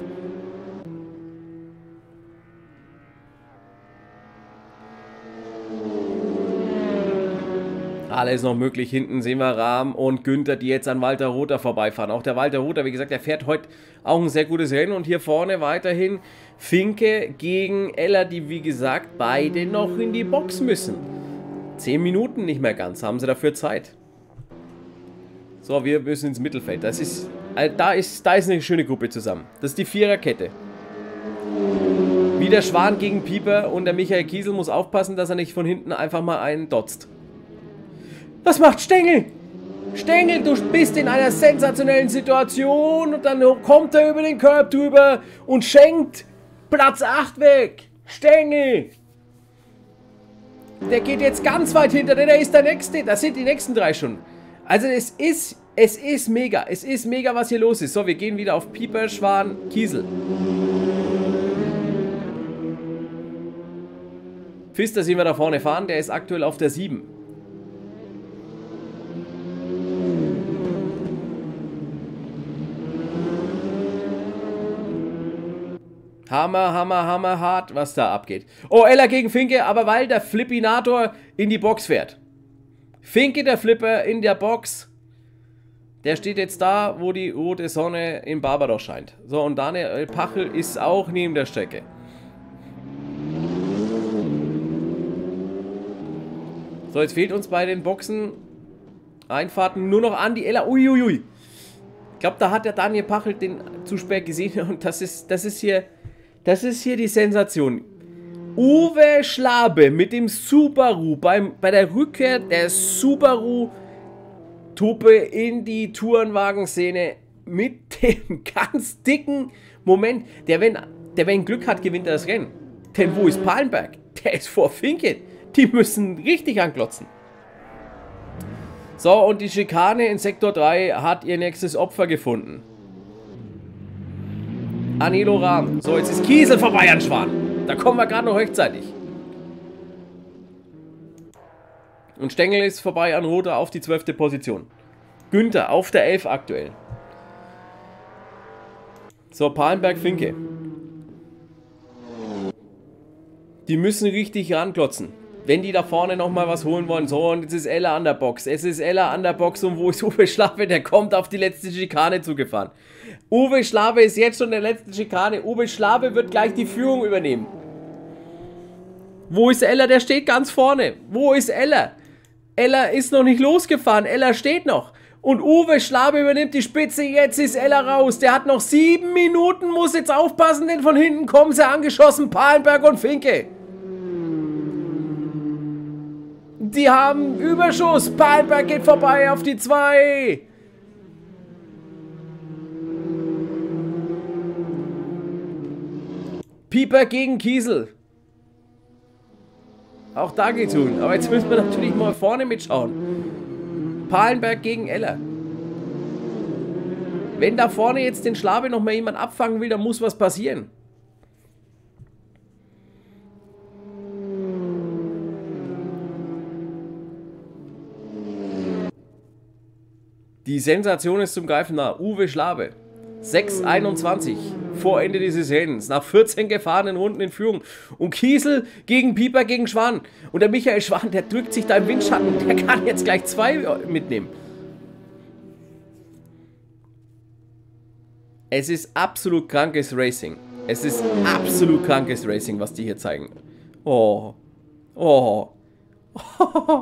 Alles noch möglich. Hinten sehen wir Rahm und Günther, die jetzt an Walter Rother vorbeifahren. Auch der Walter Rother, wie gesagt, der fährt heute auch ein sehr gutes Rennen. Und hier vorne weiterhin Finke gegen Eller, die, wie gesagt, beide noch in die Box müssen. Zehn Minuten nicht mehr ganz, haben sie dafür Zeit. So, wir müssen ins Mittelfeld. Das ist, da ist, da ist eine schöne Gruppe zusammen. Das ist die Viererkette. Wieder Schwan gegen Pieper und der Michael Kiesel muss aufpassen, dass er nicht von hinten einfach mal einen dotzt. Was macht Stengel? Stengel, du bist in einer sensationellen Situation und dann kommt er über den Curb drüber und schenkt Platz acht weg. Stengel. Der geht jetzt ganz weit hinter, denn er ist der Nächste. Das sind die nächsten drei schon. Also es ist, es ist mega. Es ist mega, was hier los ist. So, wir gehen wieder auf Pieper, Schwan, Kiesel. Pfister sehen wir da vorne fahren. Der ist aktuell auf der sieben. Hammer, Hammer, Hammer hart, was da abgeht. Oh, Ella gegen Finke, aber weil der Flippinator in die Box fährt. Finke, der Flipper, in der Box. Der steht jetzt da, wo die rote Sonne in Barbados scheint. So, und Daniel Pachel ist auch neben der Strecke. So, jetzt fehlt uns bei den Boxen Einfahrten nur noch an die Ella. Uiuiui. Ich glaube, da hat der Daniel Pachel den zu spät gesehen. Und das ist, das ist hier, das ist hier die Sensation. Uwe Schlabe mit dem Subaru beim, bei der Rückkehr der Subaru-Truppe in die Tourenwagenszene mit dem ganz dicken Moment. Der wenn, der, wenn Glück hat, gewinnt er das Rennen. Denn wo ist Palenberg? Der ist vor Finke. Die müssen richtig anklotzen. So, und die Schikane in Sektor drei hat ihr nächstes Opfer gefunden. Anilo Rahm. So, jetzt ist Kiesel vorbei an Schwan. Da kommen wir gerade noch rechtzeitig. Und Stengel ist vorbei an Rother auf die zwölfte Position. Günther auf der elf aktuell. So, Palenberg, Finke. Die müssen richtig ranklotzen. Wenn die da vorne nochmal was holen wollen. So, und jetzt ist Ella an der Box. Es ist Ella an der Box. Und wo ist Uwe Schlabe? Der kommt auf die letzte Schikane zugefahren. Uwe Schlabe ist jetzt schon in der letzten Schikane. Uwe Schlabe wird gleich die Führung übernehmen. Wo ist Ella? Der steht ganz vorne. Wo ist Ella? Ella ist noch nicht losgefahren. Ella steht noch. Und Uwe Schlabe übernimmt die Spitze. Jetzt ist Ella raus. Der hat noch sieben Minuten. Muss jetzt aufpassen, denn von hinten kommen sie angeschossen. Palenberg und Finke. Die haben Überschuss. Palenberg geht vorbei auf die zwei. Pieper gegen Kiesel. Auch da geht's tun. Aber jetzt müssen wir natürlich mal vorne mitschauen. Palenberg gegen Ella. Wenn da vorne jetzt den Schlabe noch mal jemand abfangen will, dann muss was passieren. Die Sensation ist zum Greifen nah. Uwe Schlabe. sechs einundzwanzig vor Ende dieses Rennens. Nach vierzehn gefahrenen Runden in Führung. Und Kiesel gegen Pieper gegen Schwan. Und der Michael Schwan, der drückt sich da im Windschatten. Der kann jetzt gleich zwei mitnehmen. Es ist absolut krankes Racing. Es ist absolut krankes Racing, was die hier zeigen. Oh. Oh. Oh.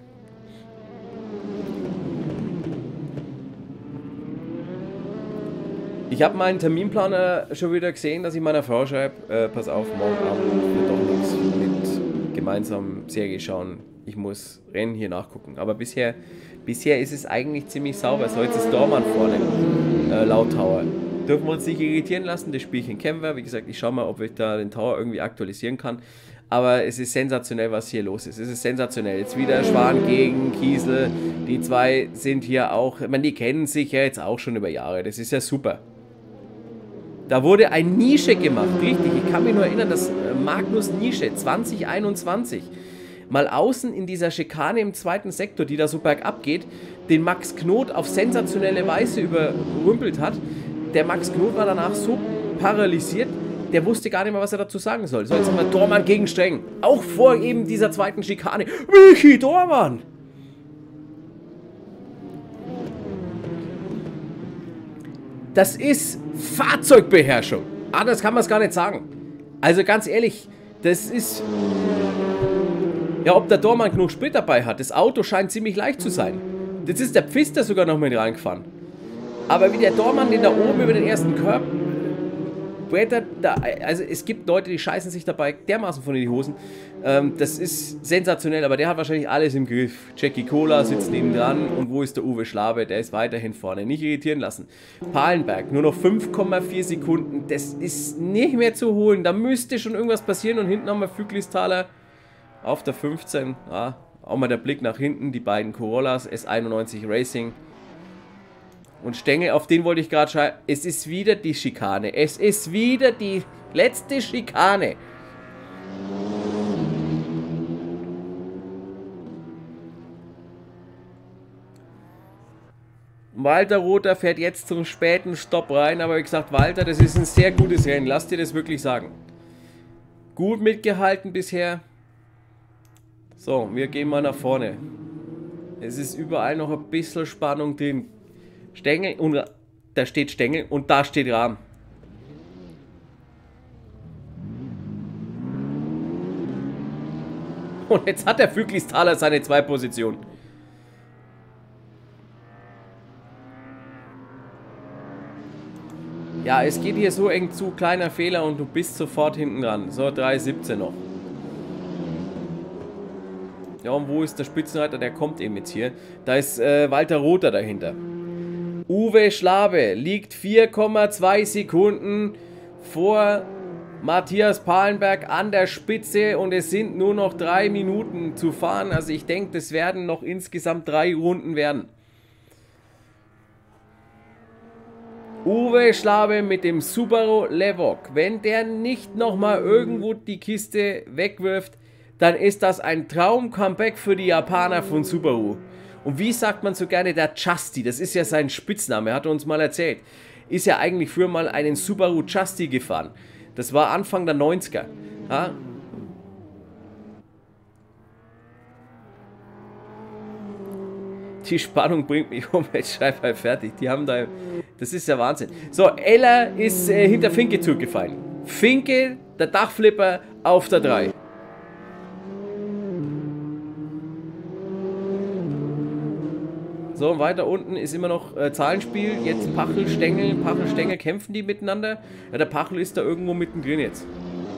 Ich habe meinen Terminplaner schon wieder gesehen, dass ich meiner Frau schreibe, äh, pass auf, morgen Abend wird doch nichts mit gemeinsam Serie schauen. Ich muss Rennen hier nachgucken. Aber bisher, bisher ist es eigentlich ziemlich sauber. So, jetzt ist Dormann vorne, äh, laut Tower. Dürfen wir uns nicht irritieren lassen, das Spielchen kennen wir. Wie gesagt, ich schaue mal, ob ich da den Tower irgendwie aktualisieren kann. Aber es ist sensationell, was hier los ist. Es ist sensationell. Jetzt wieder Schwan gegen Kiesel. Die zwei sind hier auch, ich meine, die kennen sich ja jetzt auch schon über Jahre. Das ist ja super. Da wurde ein Nische gemacht, richtig. Ich kann mich nur erinnern, dass Magnus Nische zwanzig einundzwanzig mal außen in dieser Schikane im zweiten Sektor, die da so bergab geht, den Max Knoth auf sensationelle Weise überrümpelt hat. Der Max Knoth war danach so paralysiert, der wusste gar nicht mehr, was er dazu sagen soll. So, jetzt haben wir Dormann gegen Streng. Auch vor eben dieser zweiten Schikane. Michi Dormann! Das ist Fahrzeugbeherrschung. Anders kann man es gar nicht sagen. Also ganz ehrlich, das ist... Ja, ob der Dormann genug Sprit dabei hat. Das Auto scheint ziemlich leicht zu sein. Jetzt ist der Pfister sogar noch mit reingefahren. Aber wie der Dormann den da oben über den ersten Curb brettert, da, also es gibt Leute, die scheißen sich dabei dermaßen von in die Hosen. Ähm, das ist sensationell, aber der hat wahrscheinlich alles im Griff. Jackie Cola sitzt neben dran und wo ist der Uwe Schlabe? Der ist weiterhin vorne. Nicht irritieren lassen. Palenberg, nur noch fünf Komma vier Sekunden. Das ist nicht mehr zu holen. Da müsste schon irgendwas passieren und hinten haben wir Füglistaler auf der fünfzehn. Ja, auch mal der Blick nach hinten. Die beiden Corollas, S einundneunzig Racing. Und Stengel, auf den wollte ich gerade schreiben. Es ist wieder die Schikane. Es ist wieder die letzte Schikane. Walter Rother fährt jetzt zum späten Stopp rein, aber wie gesagt, Walter, das ist ein sehr gutes Rennen, lass dir das wirklich sagen. Gut mitgehalten bisher. So, wir gehen mal nach vorne. Es ist überall noch ein bisschen Spannung drin. Stängel, und da steht Stängel und da steht Rahm. Und jetzt hat der Füglistaler seine zwei Positionen. Ja, es geht hier so eng zu, kleiner Fehler und du bist sofort hinten dran. So, drei siebzehn noch. Ja, und wo ist der Spitzenreiter? Der kommt eben jetzt hier. Da ist äh, Walter Rother dahinter. Uwe Schlabe liegt vier Komma zwei Sekunden vor Matthias Palenberg an der Spitze und es sind nur noch drei Minuten zu fahren. Also ich denke, das werden noch insgesamt drei Runden werden. Uwe Schlabe mit dem Subaru Levok. Wenn der nicht nochmal irgendwo die Kiste wegwirft, dann ist das ein Traum-Comeback für die Japaner von Subaru. Und wie sagt man so gerne, der Justy, das ist ja sein Spitzname, hat er uns mal erzählt, ist ja eigentlich früher mal einen Subaru Justy gefahren. Das war Anfang der neunziger. Ja? Die Spannung bringt mich um, jetzt schreib halt fertig. Die haben da, das ist ja Wahnsinn. So, Eller ist äh, hinter Finke zurückgefallen. Finke, der Dachflipper auf der drei. So, und weiter unten ist immer noch äh, Zahlenspiel. Jetzt Pachel, Stengel, Pachel, Stengel, kämpfen die miteinander? Ja, der Pachel ist da irgendwo mittendrin jetzt.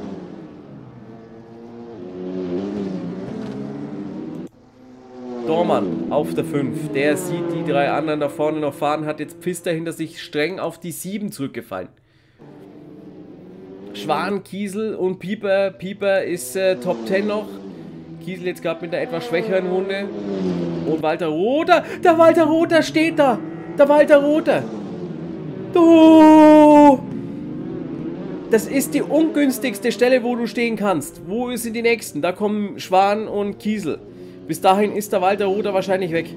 Dormann auf der fünf. Der sieht die drei anderen da vorne noch fahren, hat jetzt Pfister hinter sich, streng auf die sieben zurückgefallen. Schwan, Kiesel und Pieper. Pieper ist äh, Top zehn noch. Kiesel jetzt gerade mit einer etwas schwächeren Runde. Und Walter Rother. Der Walter Rother steht da. Der Walter Rother. Du. Das ist die ungünstigste Stelle, wo du stehen kannst. Wo sind die nächsten? Da kommen Schwan und Kiesel. Bis dahin ist der Walter Rother wahrscheinlich weg.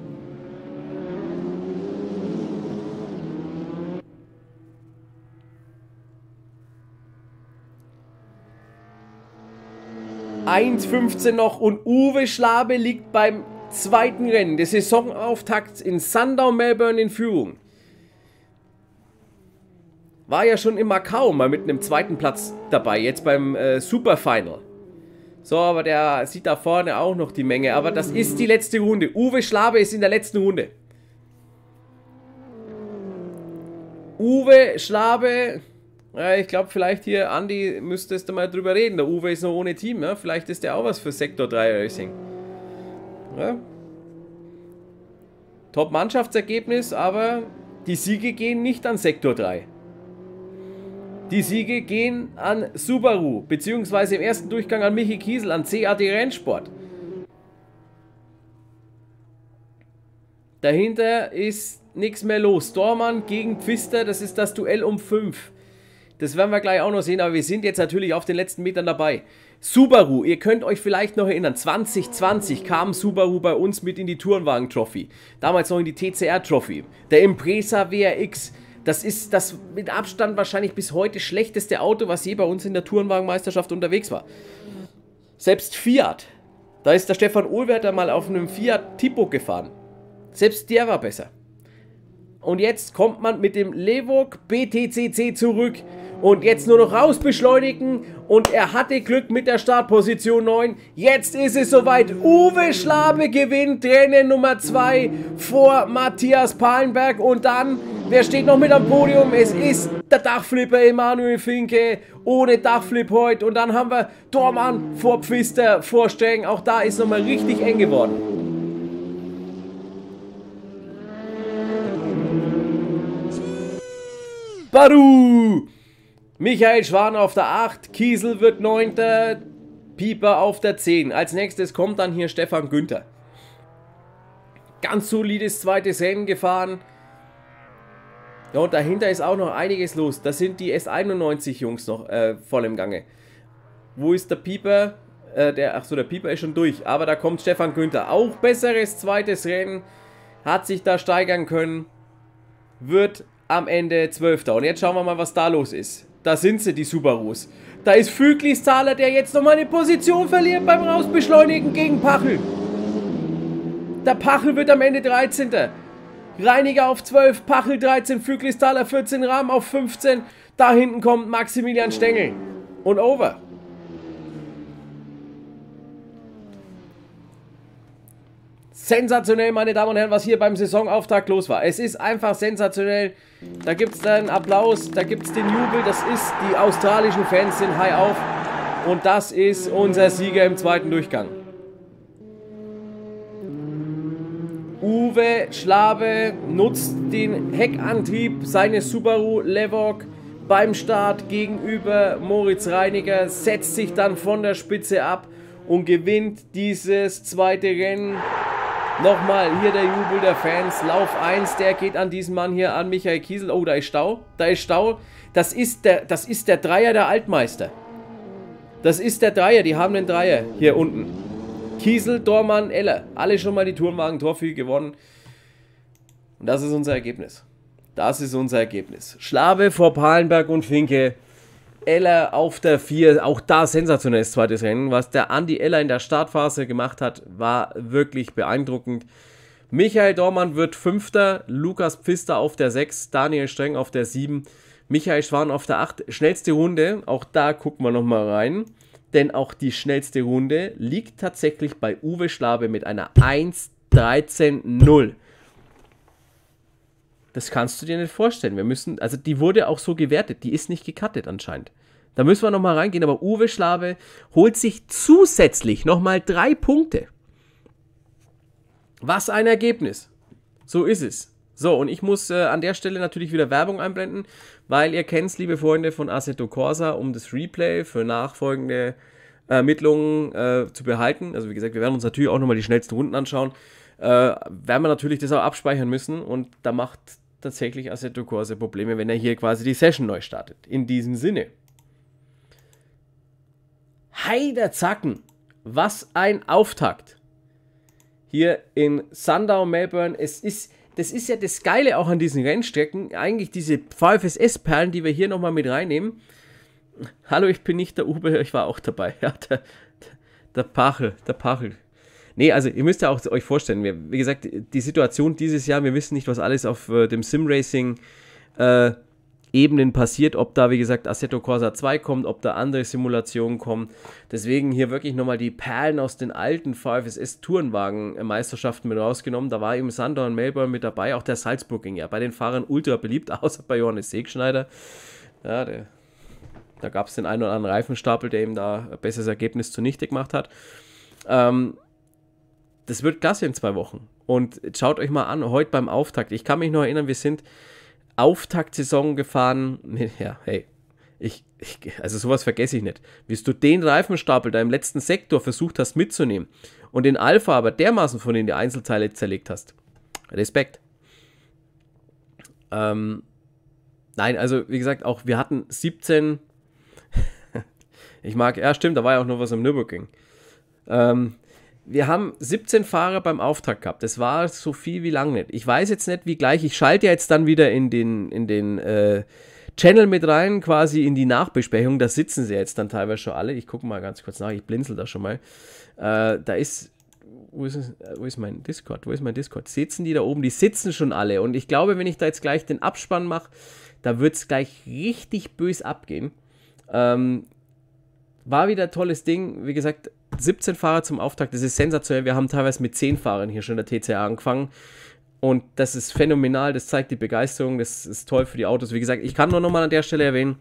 eins fünfzehn noch und Uwe Schlabe liegt beim zweiten Rennen des Saisonauftakts in Sandown, Melbourne in Führung. War ja schon in Macau mal mit einem zweiten Platz dabei, jetzt beim äh, Super Final. So, aber der sieht da vorne auch noch die Menge. Aber das ist die letzte Runde. Uwe Schlabe ist in der letzten Runde. Uwe Schlabe. Ja, ich glaube, vielleicht hier, Andi, müsstest du mal drüber reden. Der Uwe ist noch ohne Team. Ja? Vielleicht ist der auch was für Sektor drei Racing. Ja? Top-Mannschaftsergebnis, aber die Siege gehen nicht an Sektor drei. Die Siege gehen an Subaru, beziehungsweise im ersten Durchgang an Michi Kiesel, an C A D Rennsport. Dahinter ist nichts mehr los. Dormann gegen Pfister, das ist das Duell um fünf. Das werden wir gleich auch noch sehen, aber wir sind jetzt natürlich auf den letzten Metern dabei. Subaru, ihr könnt euch vielleicht noch erinnern, zwanzig zwanzig kam Subaru bei uns mit in die Tourenwagen-Trophy. Damals noch in die T C R-Trophy. Der Impreza W R X. Das ist das mit Abstand wahrscheinlich bis heute schlechteste Auto, was je bei uns in der Tourenwagenmeisterschaft unterwegs war. Selbst Fiat, da ist der Stefan Ohlwerter mal auf einem Fiat Tipo gefahren. Selbst der war besser. Und jetzt kommt man mit dem Levok B T C C zurück und jetzt nur noch raus beschleunigen und er hatte Glück mit der Startposition neun. Jetzt ist es soweit. Uwe Schlabe gewinnt Rennen Nummer zwei vor Matthias Palenberg und dann, wer steht noch mit am Podium? Es ist der Dachflipper Emanuel Finke ohne Dachflip heute und dann haben wir Dormann vor Pfister, vor Streng. Auch da ist nochmal richtig eng geworden. Baru! Michael Schwan auf der acht, Kiesel wird neunter, Pieper auf der zehn. Als nächstes kommt dann hier Stefan Günther. Ganz solides zweites Rennen gefahren. Ja, und dahinter ist auch noch einiges los. Da sind die S einundneunzig Jungs noch äh, voll im Gange. Wo ist der Pieper? Äh, der, ach so, der Pieper ist schon durch. Aber da kommt Stefan Günther. Auch besseres zweites Rennen. hat sich da steigern können, wird am Ende Zwölfter. Und jetzt schauen wir mal, was da los ist. Da sind sie, die Subarus. Da ist Füglichsthaler, der jetzt nochmal eine Position verliert beim Rausbeschleunigen gegen Pachel. Der Pachel wird am Ende dreizehnter Reiniger auf zwölf, Pachel dreizehn, Füglichsthaler vierzehn, Rahm auf fünfzehn. Da hinten kommt Maximilian Stengel. Und over. Sensationell, meine Damen und Herren, was hier beim Saisonauftakt los war. Es ist einfach sensationell. Da gibt es einen Applaus, da gibt es den Jubel. Das ist, die australischen Fans sind high auf. Und das ist unser Sieger im zweiten Durchgang. Uwe Schlabe nutzt den Heckantrieb seines Subaru Levok beim Start gegenüber Moritz Reiniger, setzt sich dann von der Spitze ab und gewinnt dieses zweite Rennen. Nochmal hier der Jubel der Fans. Lauf eins, der geht an diesen Mann hier, an Michael Kiesel. Oh, da ist Stau. Da ist Stau. Das ist der, das ist der Dreier der Altmeister. Das ist der Dreier. Die haben den Dreier hier unten. Kiesel, Dormann, Eller. Alle schon mal die Tourenwagen-Torfüge gewonnen. Und das ist unser Ergebnis. Das ist unser Ergebnis. Schlabe vor Palenberg und Finke. Eller auf der vier, auch da sensationelles zweites Rennen. Was der Andi Eller in der Startphase gemacht hat, war wirklich beeindruckend. Michael Dormann wird Fünfter, Lukas Pfister auf der sechs, Daniel Streng auf der sieben, Michael Schwan auf der acht. Schnellste Runde, auch da gucken wir nochmal rein. Denn auch die schnellste Runde liegt tatsächlich bei Uwe Schlabe mit einer eins dreizehn null. Das kannst du dir nicht vorstellen. Wir müssen, also die wurde auch so gewertet. Die ist nicht gecuttet anscheinend. Da müssen wir nochmal reingehen. Aber Uwe Schlabe holt sich zusätzlich nochmal drei Punkte. Was ein Ergebnis. So ist es. So, und ich muss äh, an der Stelle natürlich wieder Werbung einblenden, weil ihr kennt es, liebe Freunde von Assetto Corsa, um das Replay für nachfolgende Ermittlungen äh, zu behalten. Also wie gesagt, wir werden uns natürlich auch nochmal die schnellsten Runden anschauen. Äh, werden wir natürlich das auch abspeichern müssen und da macht tatsächlich Assetto Corsa Probleme, wenn er hier quasi die Session neu startet. In diesem Sinne. Heiderzacken, was ein Auftakt. Hier in Sandown, Melbourne. Es ist, das ist ja das Geile auch an diesen Rennstrecken. Eigentlich diese V F S S-Perlen, die wir hier nochmal mit reinnehmen. Hallo, ich bin nicht der Uwe, ich war auch dabei. Ja, der, der Pachel, der Pachel. Nee, also ihr müsst ja auch euch vorstellen, wir, wie gesagt, die Situation dieses Jahr, wir wissen nicht, was alles auf äh, dem Sim-Racing-Ebenen äh, passiert, ob da, wie gesagt, Assetto Corsa zwei kommt, ob da andere Simulationen kommen. Deswegen hier wirklich nochmal die Perlen aus den alten V F S S-Tourenwagen-Meisterschaften mit rausgenommen. Da war eben Sandown, Melbourne mit dabei, auch der Salzburg ging ja bei den Fahrern ultra beliebt, außer bei Johannes Segschneider. Ja, der, da gab es den einen oder anderen Reifenstapel, der ihm da ein besseres Ergebnis zunichte gemacht hat. Ähm, Das wird klasse in zwei Wochen. Und schaut euch mal an, heute beim Auftakt. Ich kann mich noch erinnern, wir sind Auftaktsaison gefahren. Ja, hey, ich, ich, also sowas vergesse ich nicht. Wie du den Reifenstapel da im letzten Sektor versucht hast mitzunehmen und den Alpha aber dermaßen von in die Einzelteile zerlegt hast. Respekt. Ähm, nein, also wie gesagt, auch wir hatten siebzehn. Ich mag, ja stimmt, da war ja auch noch was am Nürburgring. Ähm, Wir haben siebzehn Fahrer beim Auftakt gehabt. Das war so viel wie lange nicht. Ich weiß jetzt nicht, wie gleich. Ich schalte jetzt dann wieder in den, in den äh, Channel mit rein, quasi in die Nachbesprechung. Da sitzen sie jetzt dann teilweise schon alle. Ich gucke mal ganz kurz nach. Ich blinzel da schon mal. Äh, da ist, wo ist, es, wo ist mein Discord? Wo ist mein Discord? Sitzen die da oben? Die sitzen schon alle. Und ich glaube, wenn ich da jetzt gleich den Abspann mache, da wird es gleich richtig bös abgehen. Ähm, war wieder ein tolles Ding. Wie gesagt, siebzehn Fahrer zum Auftakt, das ist sensationell. Wir haben teilweise mit zehn Fahrern hier schon in der T C A angefangen und das ist phänomenal, das zeigt die Begeisterung, das ist toll für die Autos. Wie gesagt, ich kann nur nochmal an der Stelle erwähnen,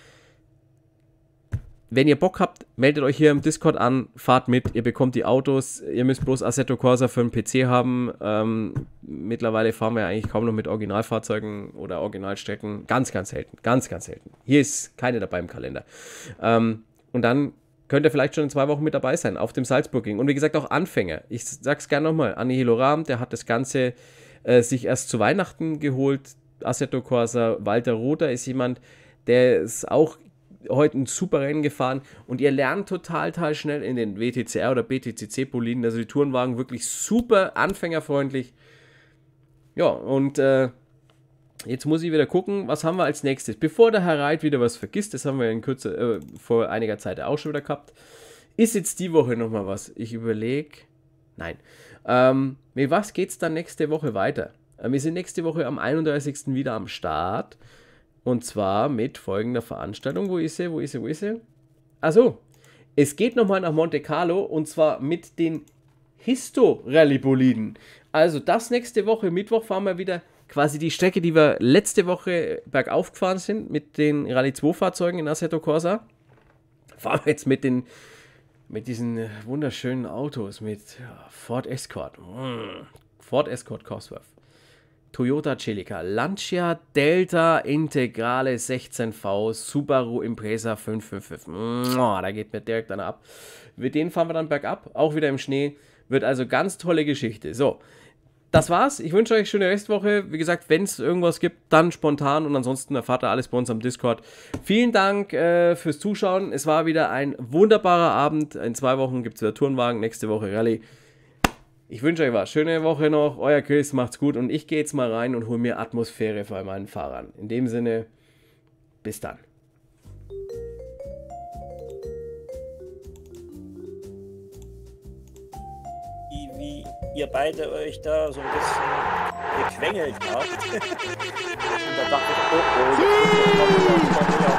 wenn ihr Bock habt, meldet euch hier im Discord an, fahrt mit, ihr bekommt die Autos, ihr müsst bloß Assetto Corsa für einen P C haben. Ähm, mittlerweile fahren wir ja eigentlich kaum noch mit Originalfahrzeugen oder Originalstrecken, ganz, ganz selten, ganz, ganz selten. Hier ist keine dabei im Kalender. Ähm, und dann könnt ihr vielleicht schon in zwei Wochen mit dabei sein auf dem Salzburgring. Und wie gesagt, auch Anfänger. Ich sag's gerne nochmal. Annihilo Rahm, der hat das Ganze äh, sich erst zu Weihnachten geholt. Assetto Corsa. Walter Rother ist jemand, der ist auch heute ein super Rennen gefahren. Und ihr lernt total, total schnell in den W T C R oder B T C C-Boliden, also die Tourenwagen wirklich super anfängerfreundlich. ja, und äh, jetzt muss ich wieder gucken, was haben wir als nächstes. Bevor der Herr Reit wieder was vergisst, das haben wir in Kürze, äh, vor einiger Zeit auch schon wieder gehabt, ist jetzt die Woche nochmal was. Ich überlege, nein. Ähm, mit was geht es dann nächste Woche weiter? Äh, wir sind nächste Woche am einunddreißigsten wieder am Start. Und zwar mit folgender Veranstaltung. Wo ist sie? Wo ist sie? Wo ist sie? Achso, es geht nochmal nach Monte Carlo und zwar mit den Histo-Rallye-Boliden. Also das nächste Woche, Mittwoch, fahren wir wieder quasi die Strecke, die wir letzte Woche bergauf gefahren sind mit den Rallye zwei Fahrzeugen in Assetto Corsa. Fahren wir jetzt mit den mit diesen wunderschönen Autos, mit ja, Ford Escort, mm, Ford Escort Cosworth, Toyota Celica, Lancia Delta Integrale sechzehn V, Subaru Impreza fünf fünf fünf. Mua, da geht mir direkt einer ab. Mit denen fahren wir dann bergab, auch wieder im Schnee. Wird also ganz tolle Geschichte. So, das war's. Ich wünsche euch eine schöne Restwoche. Wie gesagt, wenn es irgendwas gibt, dann spontan und ansonsten erfahrt ihr alles bei uns am Discord. Vielen Dank äh, fürs Zuschauen. Es war wieder ein wunderbarer Abend. In zwei Wochen gibt es wieder Tourenwagen, nächste Woche Rallye. Ich wünsche euch was. Schöne Woche noch. Euer Chris, macht's gut. Und ich gehe jetzt mal rein und hole mir Atmosphäre bei meinen Fahrern. In dem Sinne, bis dann. Wie, wie ihr beide euch da so ein bisschen gequengelt habt. Und da dachte ich, oh, oh, jetzt kommt wieder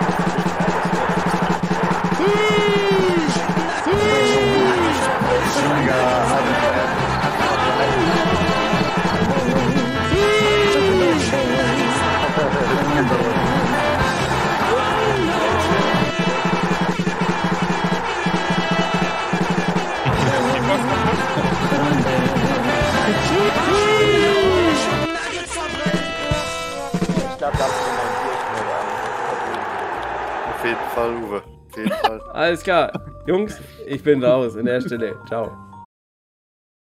Auf jeden Fall, Uwe. Auf jeden Fall. Alles klar. Jungs, ich bin raus an der Stelle. Ciao.